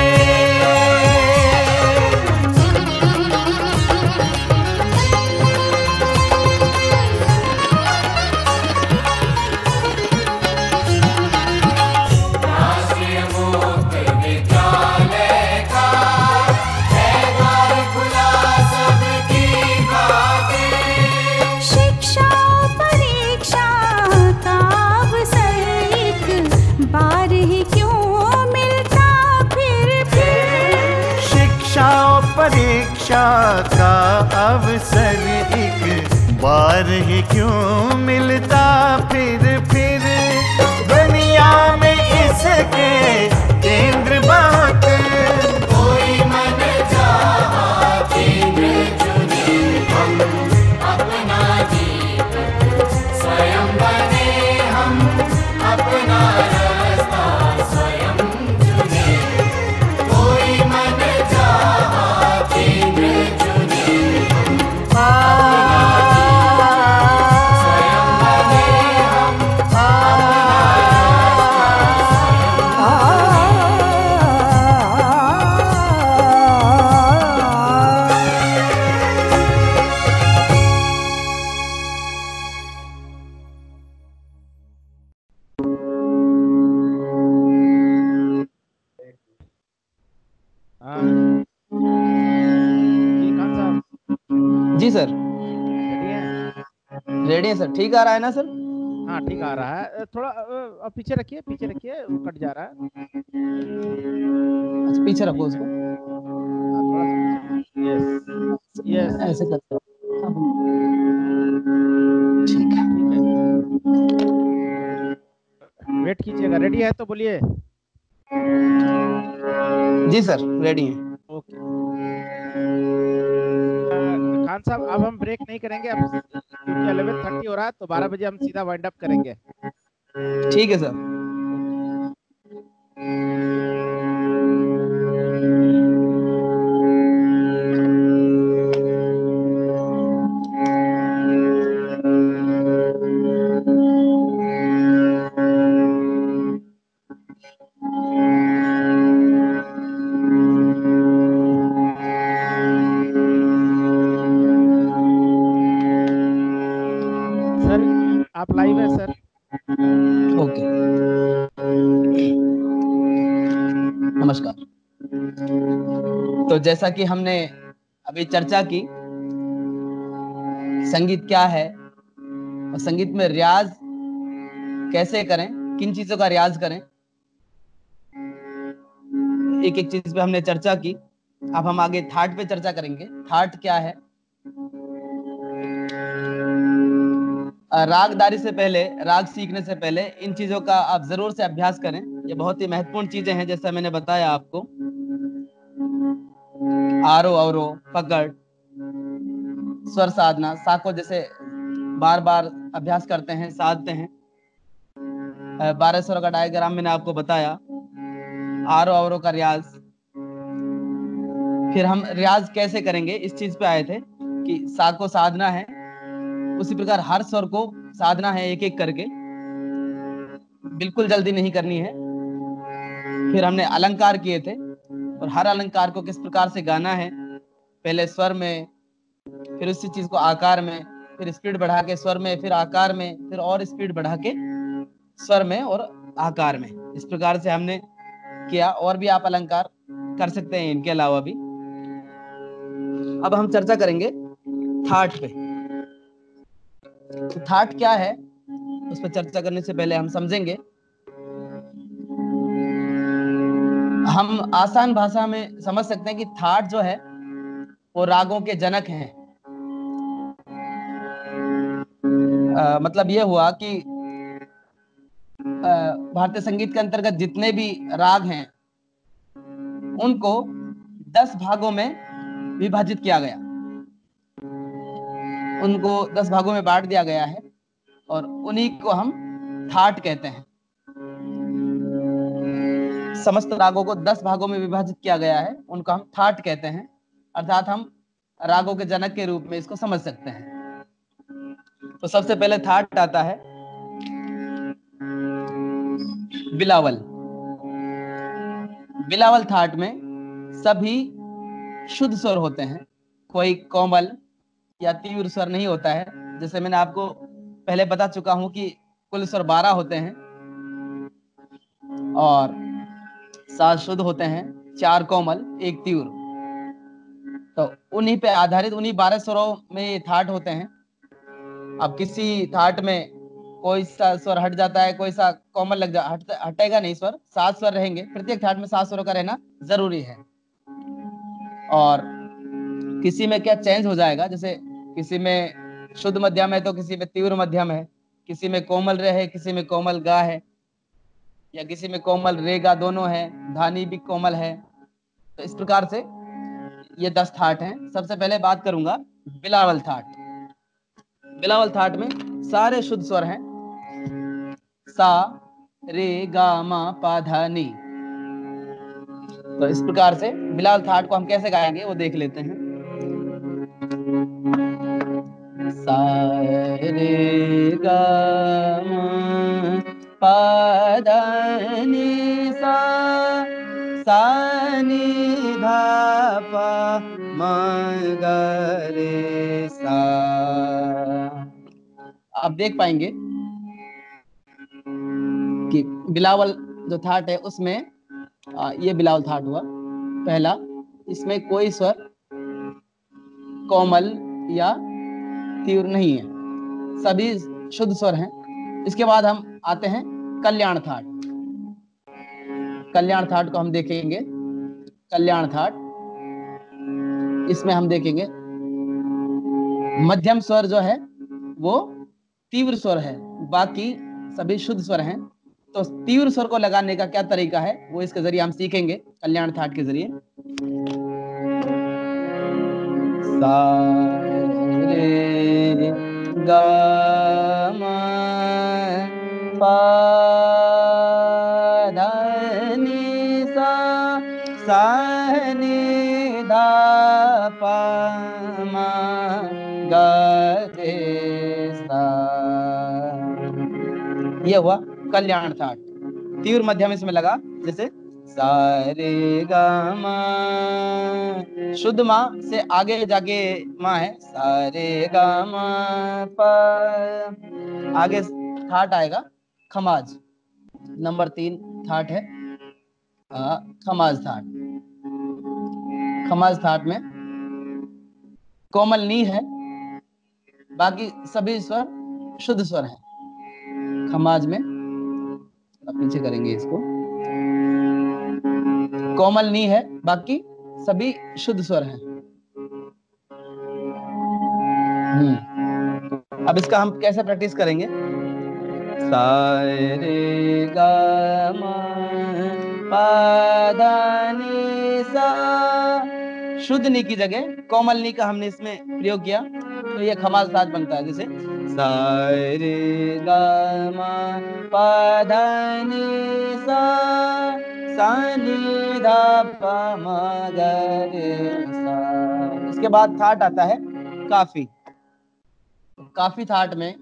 परीक्षा का अवसर एक बार ही क्यों मिलता फिर फिर, दुनिया में इसके केंद्र बात कोई मन चाहा केंद्र चुने, हम अपना दीपक स्वयं बने, हम अपना रास्ता स्वयं चुने। कोई मन चाहा केंद्र चुने, स्वयं बने, हम जी सर, रेडी है सर। ठीक आ रहा है ना सर? हाँ ठीक आ रहा है। थोड़ा अ, पीछे रखिए, पीछे रखिए, कट जा रहा है। अच्छा पीछे रखो उसको। हाँ, थोड़ा सा यस यस ऐसे करते ठीक है। ठीक है, वेट कीजिएगा। रेडी है तो बोलिए। जी सर रेडी है। ओके, खान साहब अब हम ब्रेक नहीं करेंगे, अब क्योंकि इलेवन थर्टी हो रहा है तो बारह बजे हम सीधा वाइंड अप करेंगे। ठीक है सर। सर आप लाइव है सर? ओके, नमस्कार। तो जैसा कि हमने अभी चर्चा की, संगीत क्या है और संगीत में रियाज कैसे करें, किन चीजों का रियाज करें, एक एक चीज पे हमने चर्चा की। अब हम आगे थाट पे चर्चा करेंगे। थाट क्या है? रागदारी से पहले, राग सीखने से पहले इन चीजों का आप जरूर से अभ्यास करें। ये बहुत ही महत्वपूर्ण चीजें हैं, जैसा मैंने बताया आपको। आरो अवरो, पकड़, स्वर साधना, सा को जैसे बार बार अभ्यास करते हैं, साधते हैं। बारह स्वर का डायग्राम मैंने आपको बताया। आरो अवरो का रियाज। फिर हम रियाज कैसे करेंगे इस चीज पे आए थे कि सा को साधना है, उसी प्रकार हर स्वर को साधना है एक एक करके, बिल्कुल जल्दी नहीं करनी है। फिर हमने अलंकार किए थे और हर अलंकार को किस प्रकार से गाना है, पहले स्वर में, फिर उसी चीज को आकार में, फिर स्पीड बढ़ा के स्वर में, फिर आकार में, फिर और स्पीड बढ़ा के स्वर में और आकार में। इस प्रकार से हमने किया। और भी आप अलंकार कर सकते हैं इनके अलावा भी। अब हम चर्चा करेंगे थाट पे। तो थाट क्या है उस पर चर्चा करने से पहले हम समझेंगे, हम आसान भाषा में समझ सकते हैं कि थाट जो है वो रागों के जनक हैं। आ, मतलब ये हुआ कि भारतीय संगीत के अंतर्गत जितने भी राग हैं उनको दस भागों में विभाजित किया गया, उनको दस भागों में बांट दिया गया है और उन्हीं को हम थाट कहते हैं। समस्त रागों को दस भागों में विभाजित किया गया है, उनको हम थाट कहते हैं। अर्थात हम रागों के जनक के रूप में इसको समझ सकते हैं। तो सबसे पहले थाट आता है बिलावल। बिलावल थाट में सभी शुद्ध स्वर होते हैं, कोई कोमल या तीव्र स्वर नहीं होता है। जैसे मैंने आपको पहले बता चुका हूं कि कुल स्वर बारह होते हैं और सात शुद्ध होते हैं, चार कोमल, एक तीव्र। तो उन्हीं पे आधारित, उन्हीं बारह स्वरों में ये थाट होते हैं। अब किसी थाट में कोई सा स्वर हट जाता है, कोई सा कोमल लग जा हट, हटेगा नहीं स्वर, सात स्वर रहेंगे। प्रत्येक थाट में सात स्वरों का रहना जरूरी है। और किसी में क्या चेंज हो जाएगा, जैसे किसी में शुद्ध मध्यम है तो किसी में तीव्र मध्यम है, किसी में कोमल रे है, किसी में कोमल गा है, या किसी में कोमल रे गा दोनों है, धानी भी कोमल है। तो इस प्रकार से ये दस थाट हैं। सबसे पहले बात करूंगा बिलावल थाट। बिलावल थाट में सारे शुद्ध स्वर हैं, सा रे गा मा पा धा नी। तो इस प्रकार से बिलावल थाट को हम कैसे गाएंगे वो देख लेते हैं। सा रे गा मा पा धा नी सा, सा नी धा पा मा गा रे सा। आप देख पाएंगे कि बिलावल जो थाट है उसमें आ, ये बिलावल थाट हुआ पहला। इसमें कोई स्वर कोमल या तीव्र नहीं है, सभी शुद्ध स्वर हैं। इसके बाद हम आते हैं कल्याण थाट। कल्याण थाट को हम देखेंगे। कल्याण थाट, इसमें हम देखेंगे मध्यम स्वर जो है वो तीव्र स्वर है, बाकी सभी शुद्ध स्वर हैं। तो तीव्र स्वर को लगाने का क्या तरीका है वो इसके जरिए हम सीखेंगे, कल्याण थाट के जरिए। सा पा धा नी सा सा नी धा पा मा गा रे सा। ये हुआ कल्याण थाट। तीव्र मध्यम इसमें लगा, जैसे सा रे गा मा। शुद्ध माँ से आगे जाके माँ है, सा रे गा मा पा। आगे थाट आएगा खमाज। नंबर तीन थाट है आ, खमाज थाट। खमाज थाट में कोमल नी है, बाकी सभी स्वर शुद्ध स्वर हैं। खमाज में अब पीछे करेंगे इसको, कोमल नी है, बाकी सभी शुद्ध स्वर हैं। हम्म अब इसका हम कैसे प्रैक्टिस करेंगे? सा रे गा मा पा धा नी सा। शुद्ध नी की जगह कोमल नी का हमने इसमें प्रयोग किया, तो ये खमाज थाट बनता है। जैसे सा रे गा मा पा धा नी सा सा नी धा पा मा गा रे सा। इसके बाद थाट आता है काफी। काफी थाट में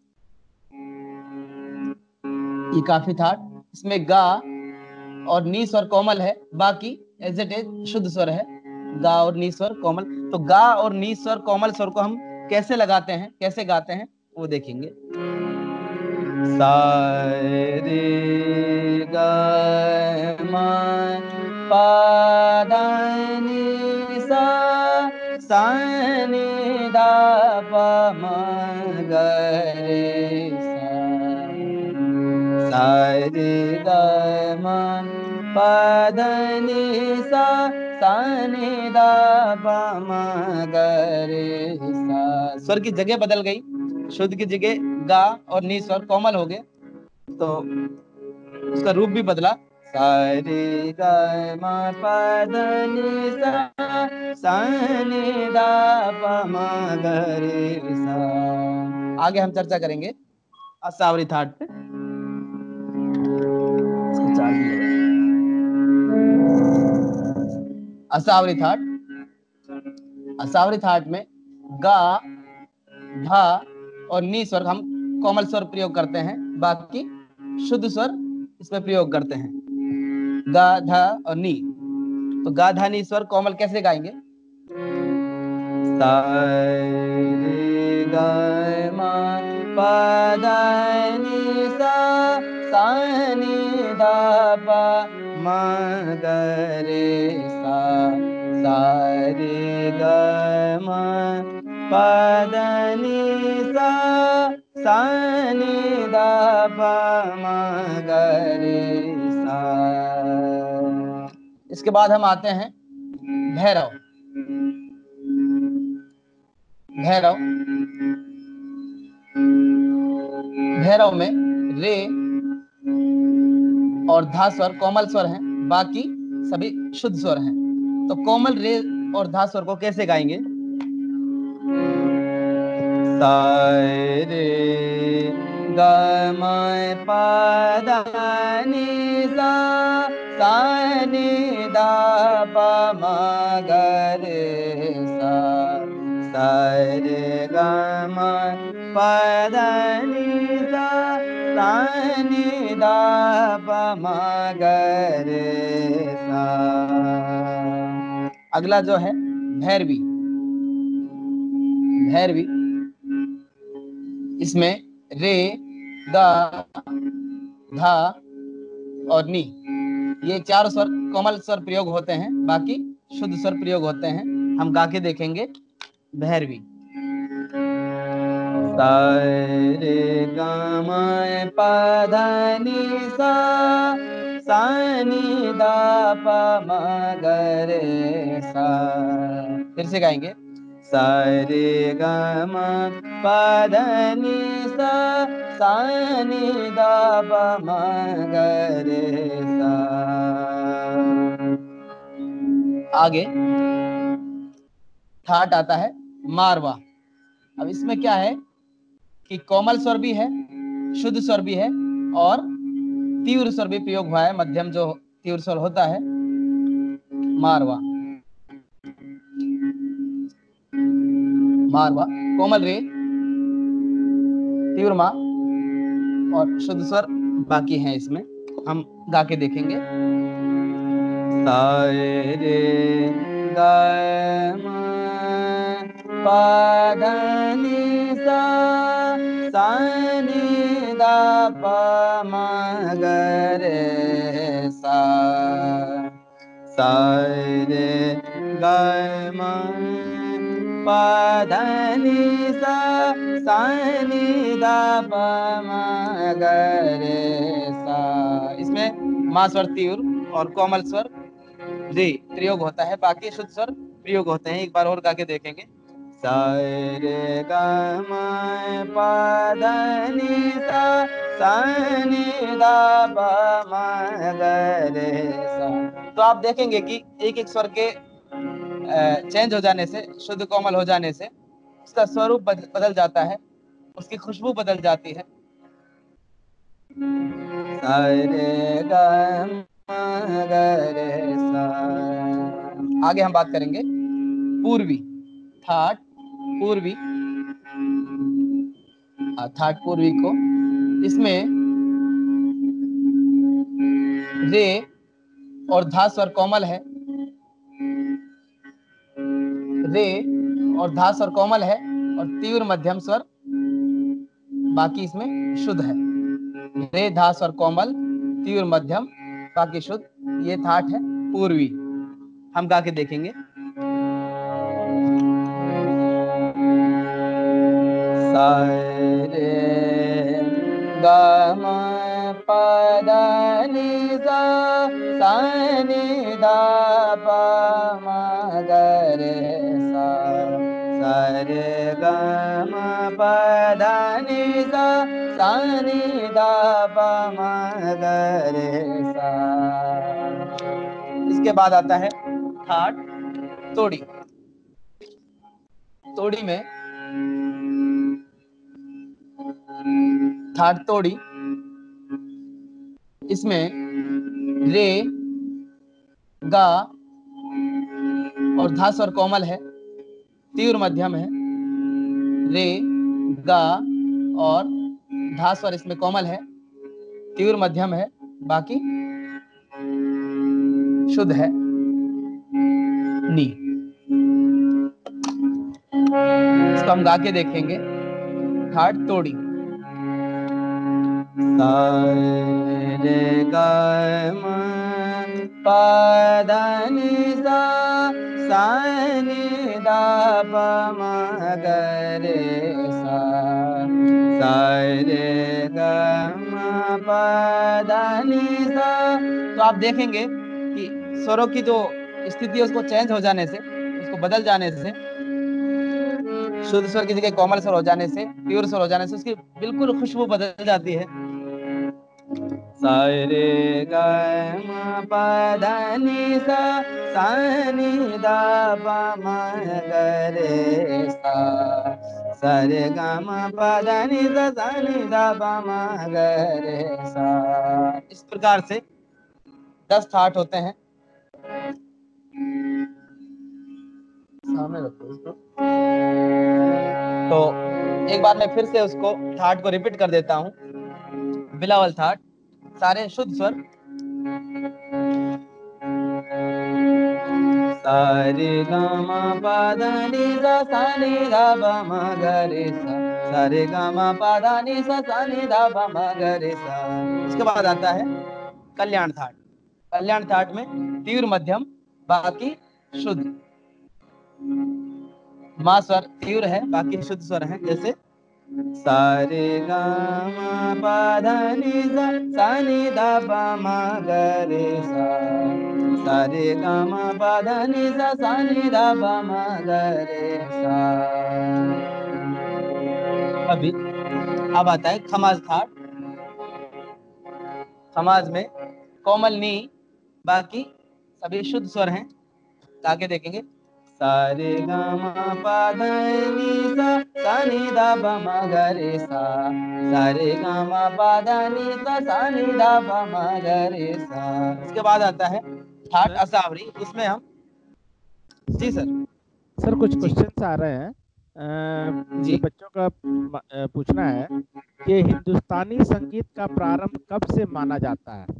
ये काफी थाट, इसमें गा और नी स्वर कोमल है, बाकी एज इट इज शुद्ध स्वर है। गा और नी स्वर कोमल, तो गा और नी स्वर कोमल स्वर को हम कैसे लगाते हैं, कैसे गाते हैं वो देखेंगे। सा रे गा मा पा धा नी सा सा नी धा पा मा गा रे सा। सा रे गा मा पा धा नी सा सा नी धा पा मा गा रे सा। स्वर की जगह बदल गई, शुद्ध की जगह गा और नी स्वर कोमल हो गए, तो उसका रूप भी बदला। सा रे गा मा पा धा नी सा सा नी धा पा मा गा रे सा। आगे हम चर्चा करेंगे असावरी थाट पे। असावरी थाट। असावरी थाट में गा धा और नी स्वर हम कोमल स्वर प्रयोग करते हैं, बाकी शुद्ध स्वर इसमें प्रयोग करते हैं। गा धा और नी, तो गा धा नी स्वर कोमल कैसे गाएंगे? सा रे गा मा पा धा नी सा सा नी धा पा मा गा रे सा। सा रे गा मा पा धा नी सा सा नी धा पा मा गा रे सा। इसके बाद हम आते हैं भैरव। भैरव भैरव में रे और धा स्वर कोमल स्वर हैं, बाकी सभी शुद्ध स्वर हैं। तो कोमल रे और धा स्वर को कैसे गाएंगे? सा रे गा मा पा धा नी सा सा नी धा पा मा गा रे सा। सा रे गा मा पा धा नी सा सा नी धा पा मा गा रे सा। अगला जो है भैरवी। भैरवी, इसमें रे गा धा और नी ये चार स्वर कोमल स्वर प्रयोग होते हैं, बाकी शुद्ध स्वर प्रयोग होते हैं। हम गा के देखेंगे भैरवी। सा रे गा मा पा धा नी सा सा नी धा पा मा गा रे सा। फिर से गाएंगे। सा रे गा मा पा धा नी सा सा नी धा पा मा गा रे सा। आगे थाट आता है मारवा। अब इसमें क्या है कि कोमल स्वर भी है, शुद्ध स्वर भी है और तीव्र स्वर भी प्रयोग हुआ है। मध्यम जो तीव्र स्वर होता है, मारवा, मारवा, कोमल रे, तीव्र मा और शुद्ध स्वर बाकी हैं। इसमें हम गा के देखेंगे। सा रे गा मा पा धा नि सा, सा नि दा पा मा गा रे सा, सा रे गा मा पा धा नि सा, सा नि दा पा मा गा रे सा। इसमें मा स्वर तीव्र और कोमल स्वर रे प्रयोग होता है, बाकी शुद्ध स्वर प्रयोग होते हैं। एक बार और गा के देखेंगे। सा रे गा मा पा धा नि सा, सा नि दा पा मा गा रे सा। तो आप देखेंगे कि एक एक स्वर के चेंज हो जाने से, शुद्ध कोमल हो जाने से उसका स्वरूप बदल जाता है, उसकी खुशबू बदल जाती है। सा रे गा मा गा रे सा। आगे हम बात करेंगे पूर्वी, थाट पूर्वी, थाट पूर्वी को। इसमें रे और धा स्वर कोमल है, रे और धा स्वर कोमल है और तीव्र मध्यम स्वर बाकी इसमें शुद्ध है। रे धा स्वर कोमल, तीव्र मध्यम, बाकी शुद्ध, ये थाट है पूर्वी। हम गा के देखेंगे। सा रे गा मा पा धा नि सा, सा नि दा पा मा गा रे सा, सा रे गा मा पा धा नि सा, सा नि दा पा मा गा रे सा। इसके बाद आता है थाट तोड़ी। तोड़ी में थाट तोड़ी, इसमें रे गा और धा स्वर कोमल है, तीव्र मध्यम है। रे गा और धा स्वर इसमें कोमल है, तीव्र मध्यम है, बाकी शुद्ध है, नी। इसको हम गा के देखेंगे। थाट तोड़ी। सा रे गा मा पा धा नि सा, सा नि दा पा मा गा रे सा, सा रे गा मा पा धा नि सा। तो आप देखेंगे कि स्वरों की जो स्थिति है उसको चेंज हो जाने से, उसको बदल जाने से, शुद्ध स्वर की जगह कोमल स्वर हो जाने से, प्योर स्वर हो जाने से उसकी बिल्कुल खुशबू बदल जाती है। सा रे गा मा पा धा नि सा, सा नि दा पा मा गा रे सा, सा रे गा मा पा धा नि सा, सा नि दा पा मा गा रे सा। इस प्रकार से दस थाट होते हैं। सामने रखो इसको। तो एक बार मैं फिर से उसको थाट को रिपीट कर देता हूँ। बिलावल थाट, सारे शुद्ध स्वर। सा रे गा मा पा धा नि सा, सा नि दा पा मा गा रे सा, सा रे गा मा पा धा नि सा, सा नि दा पा मा गा रे सा। उसके बाद आता है कल्याण थाट। कल्याण थाट में तीव्र मध्यम, बाकी शुद्ध। मा स्वर तीव्र है, बाकी शुद्ध स्वर है। जैसे सा रे गा मा पा धा नि सा, सा नि दा पा मा गा रे सा, सा रे गा मा पा धा नि सा, सा नि दा पा मा गा रे सा। अभी अब आता है खमाज थाट। खमाज में कोमल नी, बाकी सभी शुद्ध स्वर हैं। आगे देखेंगे। सा रे गा मा पा धा नि सा, सा नी दा पा मा गा रे सा, सा रे गा मा पा दा नी सा, सा नी दा पा मा गा रे सा। इसके बाद आता है ठाट सर? असावरी, उसमें हम जी सर सर कुछ जी क्वेश्चंस आ रहे हैं, अ, जी ये बच्चों का म- अ, पूछना है कि हिंदुस्तानी संगीत का प्रारंभ कब से माना जाता है?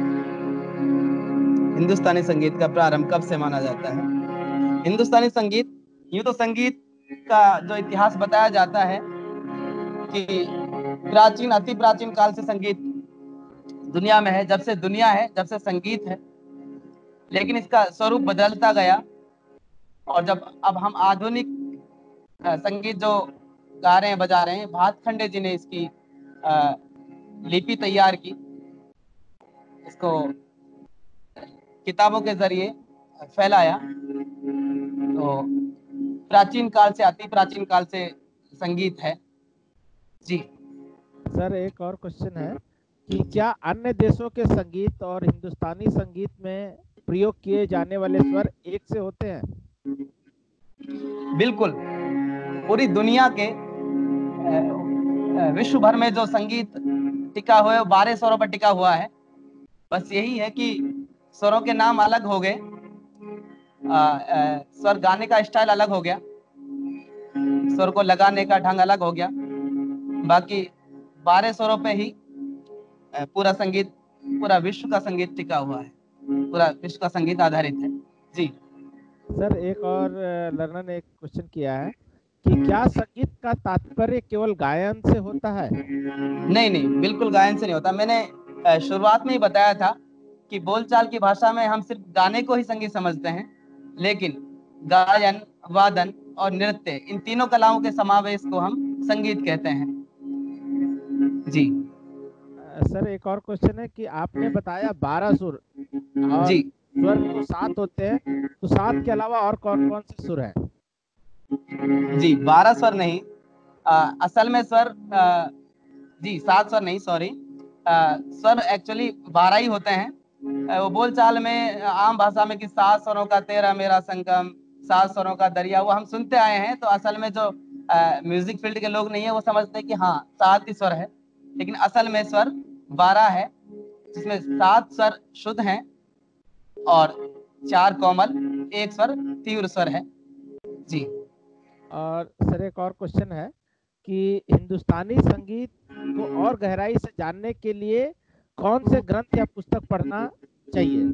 हिंदुस्तानी संगीत का प्रारंभ कब से माना जाता है? हिंदुस्तानी संगीत, यूं तो संगीत का जो इतिहास बताया जाता है कि प्राचीन अति प्राचीन काल से संगीत दुनिया में है, जब से दुनिया है, जब से संगीत है। लेकिन इसका स्वरूप बदलता गया, और जब अब हम आधुनिक अ, संगीत जो गा रहे हैं, बजा रहे हैं, भातखंडे जी ने इसकी अ, लिपि तैयार की, इसको किताबों के जरिए फैलाया। तो प्राचीन काल से, अति प्राचीन काल से संगीत है जी। सर एक और क्वेश्चन है कि क्या अन्य देशों के संगीत और हिंदुस्तानी संगीत में प्रयोग किए जाने वाले स्वर एक से होते हैं? बिल्कुल, पूरी दुनिया के अ, अ, विश्व भर में जो संगीत टिका हुआ है वो बारह स्वरों पर टिका हुआ है। बस यही है कि स्वरों के नाम अलग हो गए, अ, अ, स्वर गाने का स्टाइल अलग हो गया, स्वर को लगाने का ढंग अलग हो गया। बाकी बारह स्वरों पे ही अ, पूरा संगीत, पूरा विश्व का संगीत टिका हुआ है, पूरा विश्व का संगीत आधारित है जी। सर एक और लर्नर ने एक क्वेश्चन किया है कि क्या संगीत का तात्पर्य केवल गायन से होता है? नहीं नहीं, बिल्कुल गायन से नहीं होता। मैंने अ, शुरुआत में ही बताया था कि बोलचाल की भाषा में हम सिर्फ गाने को ही संगीत समझते हैं, लेकिन गायन, वादन और नृत्य, इन तीनों कलाओं के समावेश को हम संगीत कहते हैं जी। अ, सर एक और क्वेश्चन है कि आपने बताया बारह सुर और जी स्वर तो सात होते हैं, तो सात के अलावा और कौन कौन से सुर हैं? जी, बारह स्वर नहीं, अ, असल में स्वर, अ, जी सात स्वर नहीं, सॉरी, स्वर एक्चुअली बारह ही होते हैं। अ, वो बोलचाल में, अ, आम भाषा में कि सात स्वरों का तेरा मेरा संगम, सात स्वरों का दरिया, वो हम सुनते आए हैं। तो असल में जो म्यूजिक फील्ड के लोग नहीं है वो समझते हैं कि हाँ सात ही स्वर है, लेकिन असल में स्वर बारह है, जिसमें सात स्वर शुद्ध हैं और चार कोमल, एक स्वर तीव्र स्वर है जी। और सर एक और क्वेश्चन है कि हिंदुस्तानी संगीत को और गहराई से जानने के लिए कौन से ग्रंथ या पुस्तक पढ़ना चाहिए?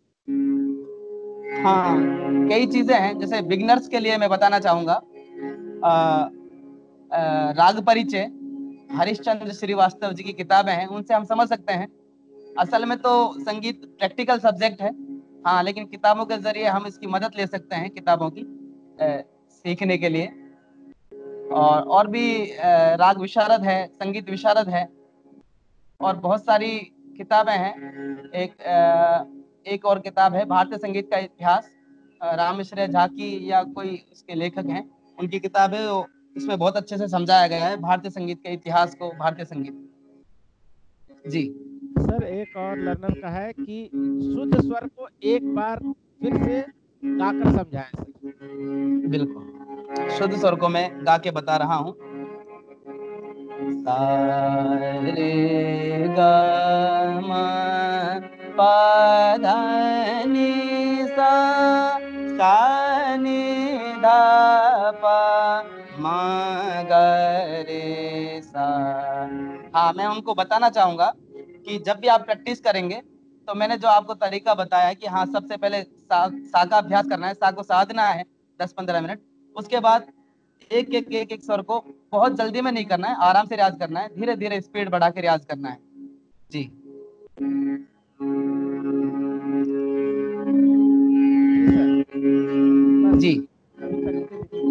हाँ, कई चीजें हैं। जैसे बिगनर्स के लिए मैं बताना चाहूंगा, अ, अ, राग परिचय, हरिश्चंद्र श्रीवास्तव जी की किताबें हैं, उनसे हम समझ सकते हैं। असल में तो संगीत प्रैक्टिकल सब्जेक्ट है, हाँ, लेकिन किताबों के जरिए हम इसकी मदद ले सकते हैं, किताबों की अ, सीखने के लिए। और और भी अ, राग विशारद है, संगीत विशारद है, और बहुत सारी किताबें हैं। एक अ, एक और किताब है भारतीय संगीत का इतिहास, अ, रामेश्वर झा की या कोई उसके लेखक हैं, उनकी किताब है। वो इसमें बहुत अच्छे से समझाया गया है भारतीय संगीत के इतिहास को, भारतीय संगीत जी। सर एक और लर्नर का है कि शुद्ध स्वर को एक बार फिर से गाकर समझाएं सर। बिल्कुल, शुद्ध स्वर को मैं गा के बता रहा हूँ। सा रे ग म प ध नि सा, सा नि ध प म ग रे सा। हाँ, मैं उनको बताना चाहूंगा कि जब भी आप प्रैक्टिस करेंगे, तो मैंने जो आपको तरीका बताया कि हाँ सबसे पहले सा, सा का अभ्यास करना है, सा को साधना है दस पंद्रह मिनट। उसके बाद एक एक एक एक स्वर को बहुत जल्दी में नहीं करना है, आराम से रियाज करना है, धीरे धीरे स्पीड बढ़ा के रियाज करना है जी। जी अभी करके दिखाइए।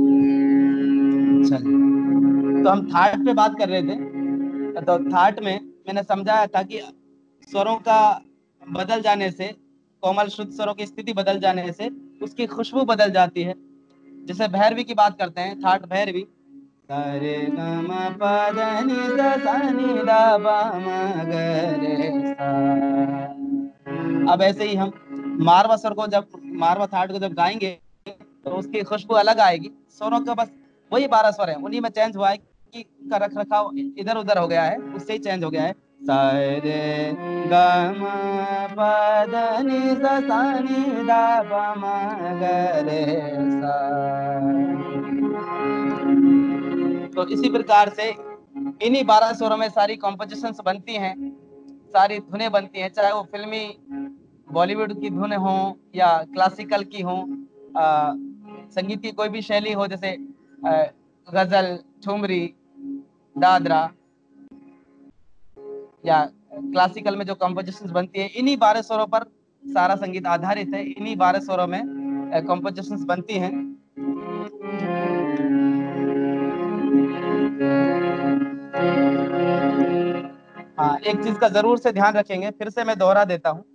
चलिए, तो हम थाट पे बात कर रहे थे। तो थाट में मैंने समझाया था कि स्वरों का बदल जाने से, कोमल शुद्ध स्वरों की स्थिति बदल जाने से उसकी खुशबू बदल जाती है। जैसे भैरवी की बात करते हैं, थाट भैरवी, रे ग म प ध नि सा, सा नि ध प म ग रे सा। अब ऐसे ही हम मारवा स्वर को, जब मारवा थाट को जब गाएंगे, तो उसकी खुशबू अलग आएगी। स्वरों का बस वही बारह स्वर है, उन्हीं में चेंज हुआ है कि का रख रखाव इधर उधर हो गया है, उससे ही चेंज हो गया है। सा रे ग म प ध नि सा सा नि ध प म ग रे सा। तो इसी प्रकार से इन्हीं बारह स्वरों में सारी कॉम्पोजिशंस बनती हैं, सारी धुनें बनती हैं, चाहे वो फिल्मी बॉलीवुड की धुन हो या क्लासिकल की हो, आ, संगीत की कोई भी शैली हो, जैसे आ, गजल, ठुमरी, दादरा, या क्लासिकल में जो कॉम्पोजिशंस बनती है, इन्हीं बारह स्वरों पर सारा संगीत आधारित है, इन्हीं बारह स्वरों में कॉम्पोजिशंस बनती हैं। हाँ, एक चीज का जरूर से ध्यान रखेंगे, फिर से मैं दोहरा देता हूँ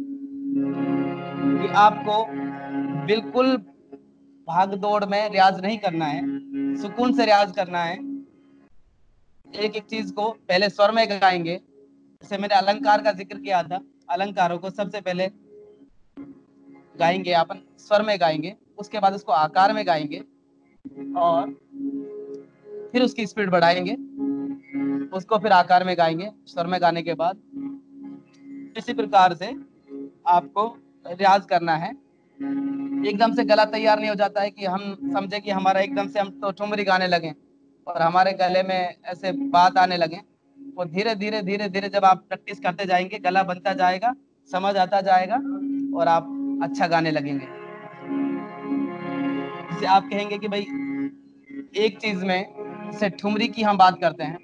कि आपको बिल्कुल भाग दौड़ में रियाज नहीं करना है, सुकून से रियाज करना है। एक एक चीज को पहले स्वर में गाएंगे, जैसे मैंने अलंकार का जिक्र किया था, अलंकारों को सबसे पहले गाएंगे अपन स्वर में गाएंगे, उसके बाद उसको आकार में गाएंगे और फिर उसकी स्पीड बढ़ाएंगे, उसको फिर आकार में गाएंगे स्वर में गाने के बाद। इसी प्रकार से आपको रियाज करना है। एकदम से गला तैयार नहीं हो जाता है कि हम समझे कि हमारा एकदम से हम तो ठुमरी गाने लगे और हमारे गले में ऐसे बात आने लगे। वो धीरे धीरे धीरे धीरे जब आप प्रैक्टिस करते जाएंगे, गला बनता जाएगा, समझ आता जाएगा और आप अच्छा गाने लगेंगे। जैसे आप कहेंगे कि भाई एक चीज में, जैसे ठुमरी की हम बात करते हैं,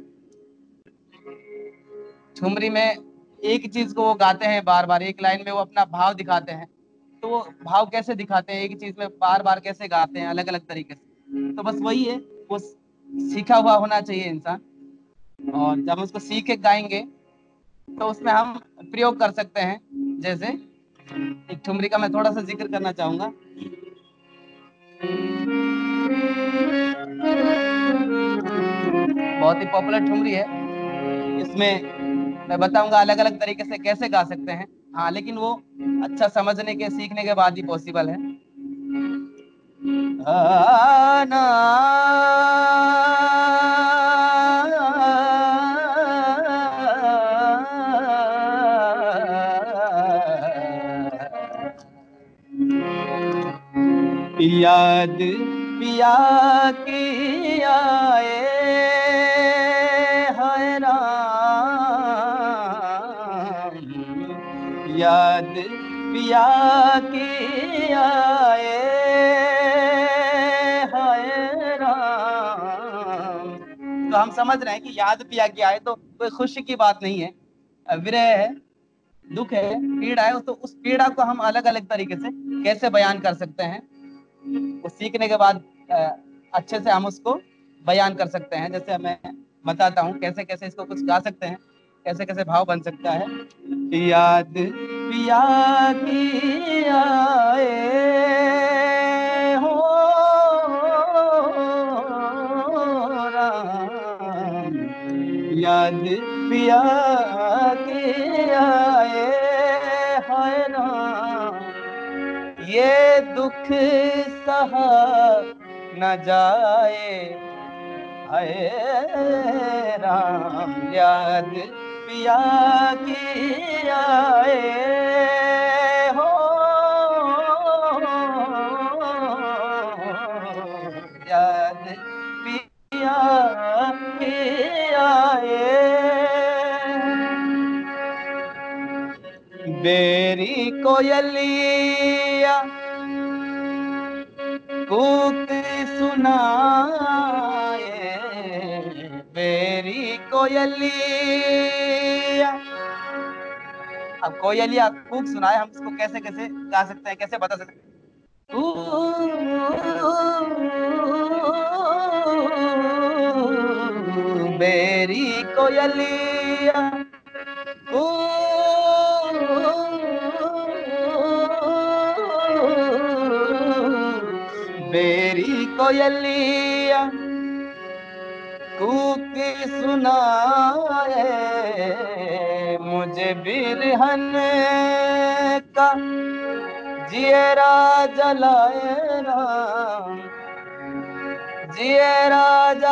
ठुमरी में एक चीज को वो गाते हैं बार बार, एक लाइन में वो अपना भाव दिखाते हैं। तो वो भाव कैसे दिखाते हैं, एक चीज में बार बार कैसे गाते हैं अलग अलग तरीके से, तो बस वही है, वो सीखा हुआ होना चाहिए इंसान। और जब उसको सीख के गाएंगे तो उसमें हम प्रयोग कर सकते हैं। जैसे एक ठुमरी का मैं थोड़ा सा जिक्र करना चाहूंगा। बहुत ही पॉपुलर ठुमरी है, इसमें मैं बताऊंगा अलग अलग तरीके से कैसे गा सकते हैं। हाँ, लेकिन वो अच्छा समझने के, सीखने के बाद ही पॉसिबल है। आना याद पिया की आए है राम, याद पिया की आए है राम। तो हम समझ रहे हैं कि याद पिया की आए तो कोई खुशी की बात नहीं है, विरह है, दुख है, पीड़ा है। तो उस पीड़ा को हम अलग अलग तरीके से कैसे बयान कर सकते हैं, वो सीखने के बाद अच्छे से हम उसको बयान कर सकते हैं। जैसे मैं बताता हूँ कैसे कैसे इसको कुछ गा सकते हैं, कैसे कैसे भाव बन सकता है। याद पिया की आए हो राम, याद पिया की आए है राम, ये दुख सहा न जाए हाय राम, याद पिया की आए हो, याद पिया की आए। बेरी कोयलिया कूक सुनाए, बेरी कोयलिया। अब कोयलिया कूक सुनाए, हम इसको कैसे कैसे गा सकते हैं, कैसे बता सकते हैं। बेरी कोयलिया बेरी कोयलिया कूक सुनाए, मुझे बिरहन का जियरा जलाए राम, जियरा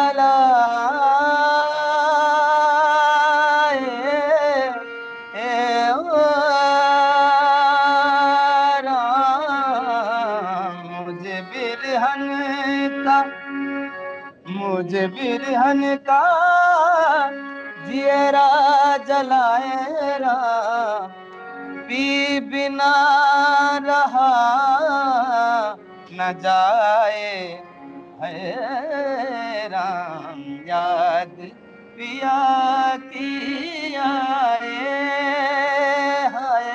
जलाए ए ओ राम, मुझे बिरहन का मुझे बिरहन का जियरा जलाए राम, पी बिना रहा न जाए है राम, याद पिया की आए हाय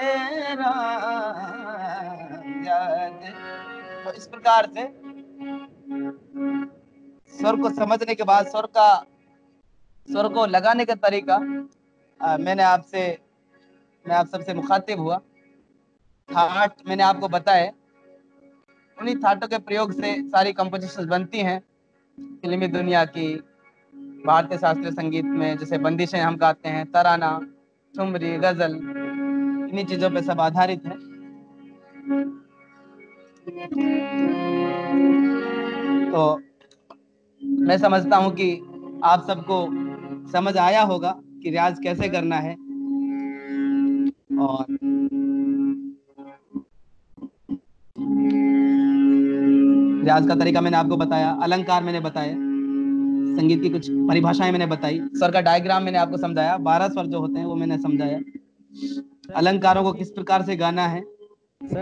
राम, याद। तो इस प्रकार से स्वर को समझने के बाद स्वर का स्वर को लगाने का तरीका आ, मैंने आपसे मैं आप सबसे मुखातिब हुआ। थाट मैंने आपको बताए, उन्हीं थाटों के प्रयोग से सारी कंपोजिशंस बनती हैं फिल्मी दुनिया की। भारतीय शास्त्रीय संगीत में जैसे बंदिशें हम गाते हैं, तराना, ठुमरी, गजल, इन्हीं चीजों पे सब आधारित है। तो मैं समझता हूं कि आप सबको समझ आया होगा कि रियाज कैसे करना है। और रियाज का तरीका मैंने आपको बताया, अलंकार मैंने बताया, संगीत की कुछ परिभाषाएं मैंने बताई, स्वर का डायग्राम मैंने आपको समझाया, बारह स्वर जो होते हैं वो मैंने समझाया, अलंकारों को किस प्रकार से गाना है। सर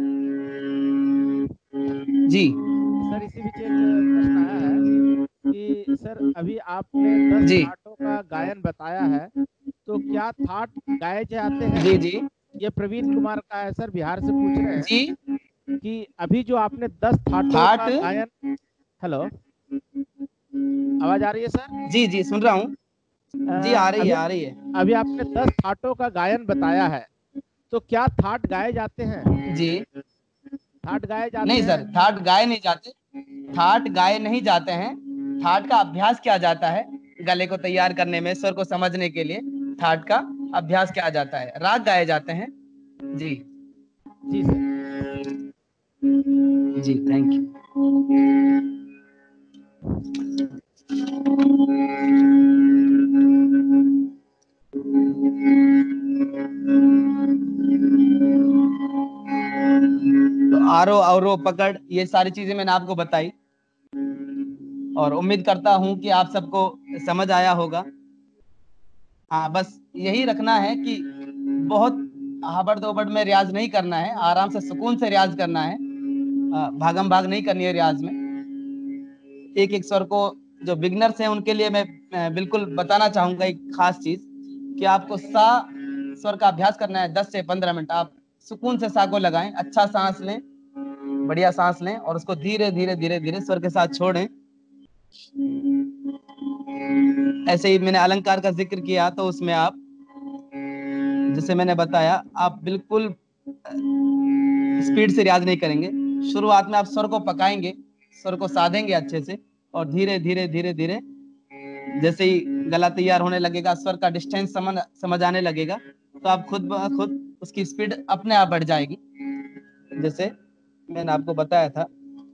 जी सर इसी बीच एक प्रश्न आया है कि सर अभी आपने दस जी थाटों का गायन बताया है, तो क्या थाट गाए जाते हैं? जी जी ये प्रवीण कुमार का है सर, बिहार से पूछ रहे हैं जी कि अभी जो आपने दस थाटों थाट का गायन, हेलो आवाज आ रही है सर? जी जी सुन रहा हूँ जी, आ रही अभी, है आ रही है अभी आपने दस थाटों का गायन बताया है, तो क्या थाट गाए जाते हैं? जी। थाट गाए जाते नहीं हैं? सर, थाट गाए नहीं जाते, थाट गाए नहीं जाते हैं। थाट का अभ्यास किया जाता है गले को तैयार करने में, स्वर को समझने के लिए थाट का अभ्यास किया जाता है, राग गाए जाते हैं। जी जी सर जी, थैंक यू। तो आरो अवरो पकड़, ये सारी चीजें मैंने आपको बताई और उम्मीद करता हूं कि आप सबको समझ आया होगा। हाँ, बस यही रखना है कि बहुत हाबड़ दोबड़ में रियाज नहीं करना है, आराम से सुकून से रियाज करना है, भागम भाग नहीं करनी है रियाज में। एक एक स्वर को जो बिगनर्स हैं उनके लिए मैं बिल्कुल बताना चाहूंगा एक खास चीज कि आपको सा स्वर का अभ्यास करना है दस से पंद्रह मिनट। आप सुकून से सा को लगाएं, अच्छा सांस लें, बढ़िया सांस लें और उसको धीरे धीरे धीरे धीरे स्वर के साथ छोड़ें। ऐसे ही मैंने अलंकार का जिक्र किया, तो उसमें आप जैसे मैंने बताया, आप बिल्कुल स्पीड से रियाज नहीं करेंगे। शुरुआत में आप स्वर को पकाएंगे, स्वर को साधेंगे अच्छे से और धीरे धीरे धीरे धीरे जैसे ही गला तैयार होने लगेगा, स्वर का डिस्टेंस समझ समझ आने लगेगा, तो आप खुद ब खुद उसकी स्पीड अपने आप बढ़ जाएगी। जैसे मैंने आपको बताया था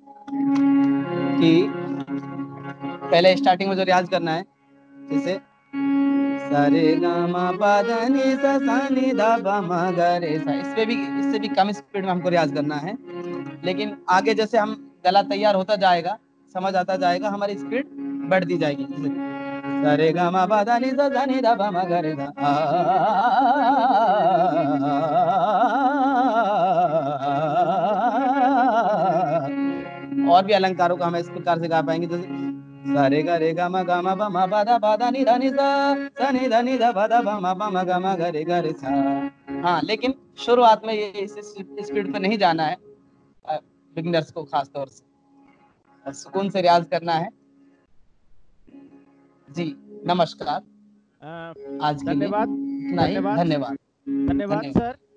कि पहले स्टार्टिंग में जो रियाज करना है, जैसे सारे गामा पादानी सा सानी धा पा मा गा रे सा, इस पे भी इससे भी कम स्पीड में हमको रियाज करना है। लेकिन आगे जैसे हम गला तैयार होता जाएगा, समझ आता जाएगा, हमारी स्पीड बढ़ती जाएगी। सारे गामा पादानी सा सानी धा पा मा गा रे सा, और भी अलंकारों को हम इस प्रकार से गा पाएंगे, जैसे सारे गा रे गा मा गा मा बा मा बा दा बा दा नी धा नी सा सा नी धा नी धा बा दा बा मा बा मा गा मा गा रे गा रे सा। हाँ, लेकिन शुरुआत में ये इस स्पीड पे नहीं जाना है, बिगिनर्स को खास तौर से सुकून से रियाज करना है। जी नमस्कार, आज के लिए धन्यवाद इतना ही। धन्यवाद धन्यवाद धन्यवाद सर।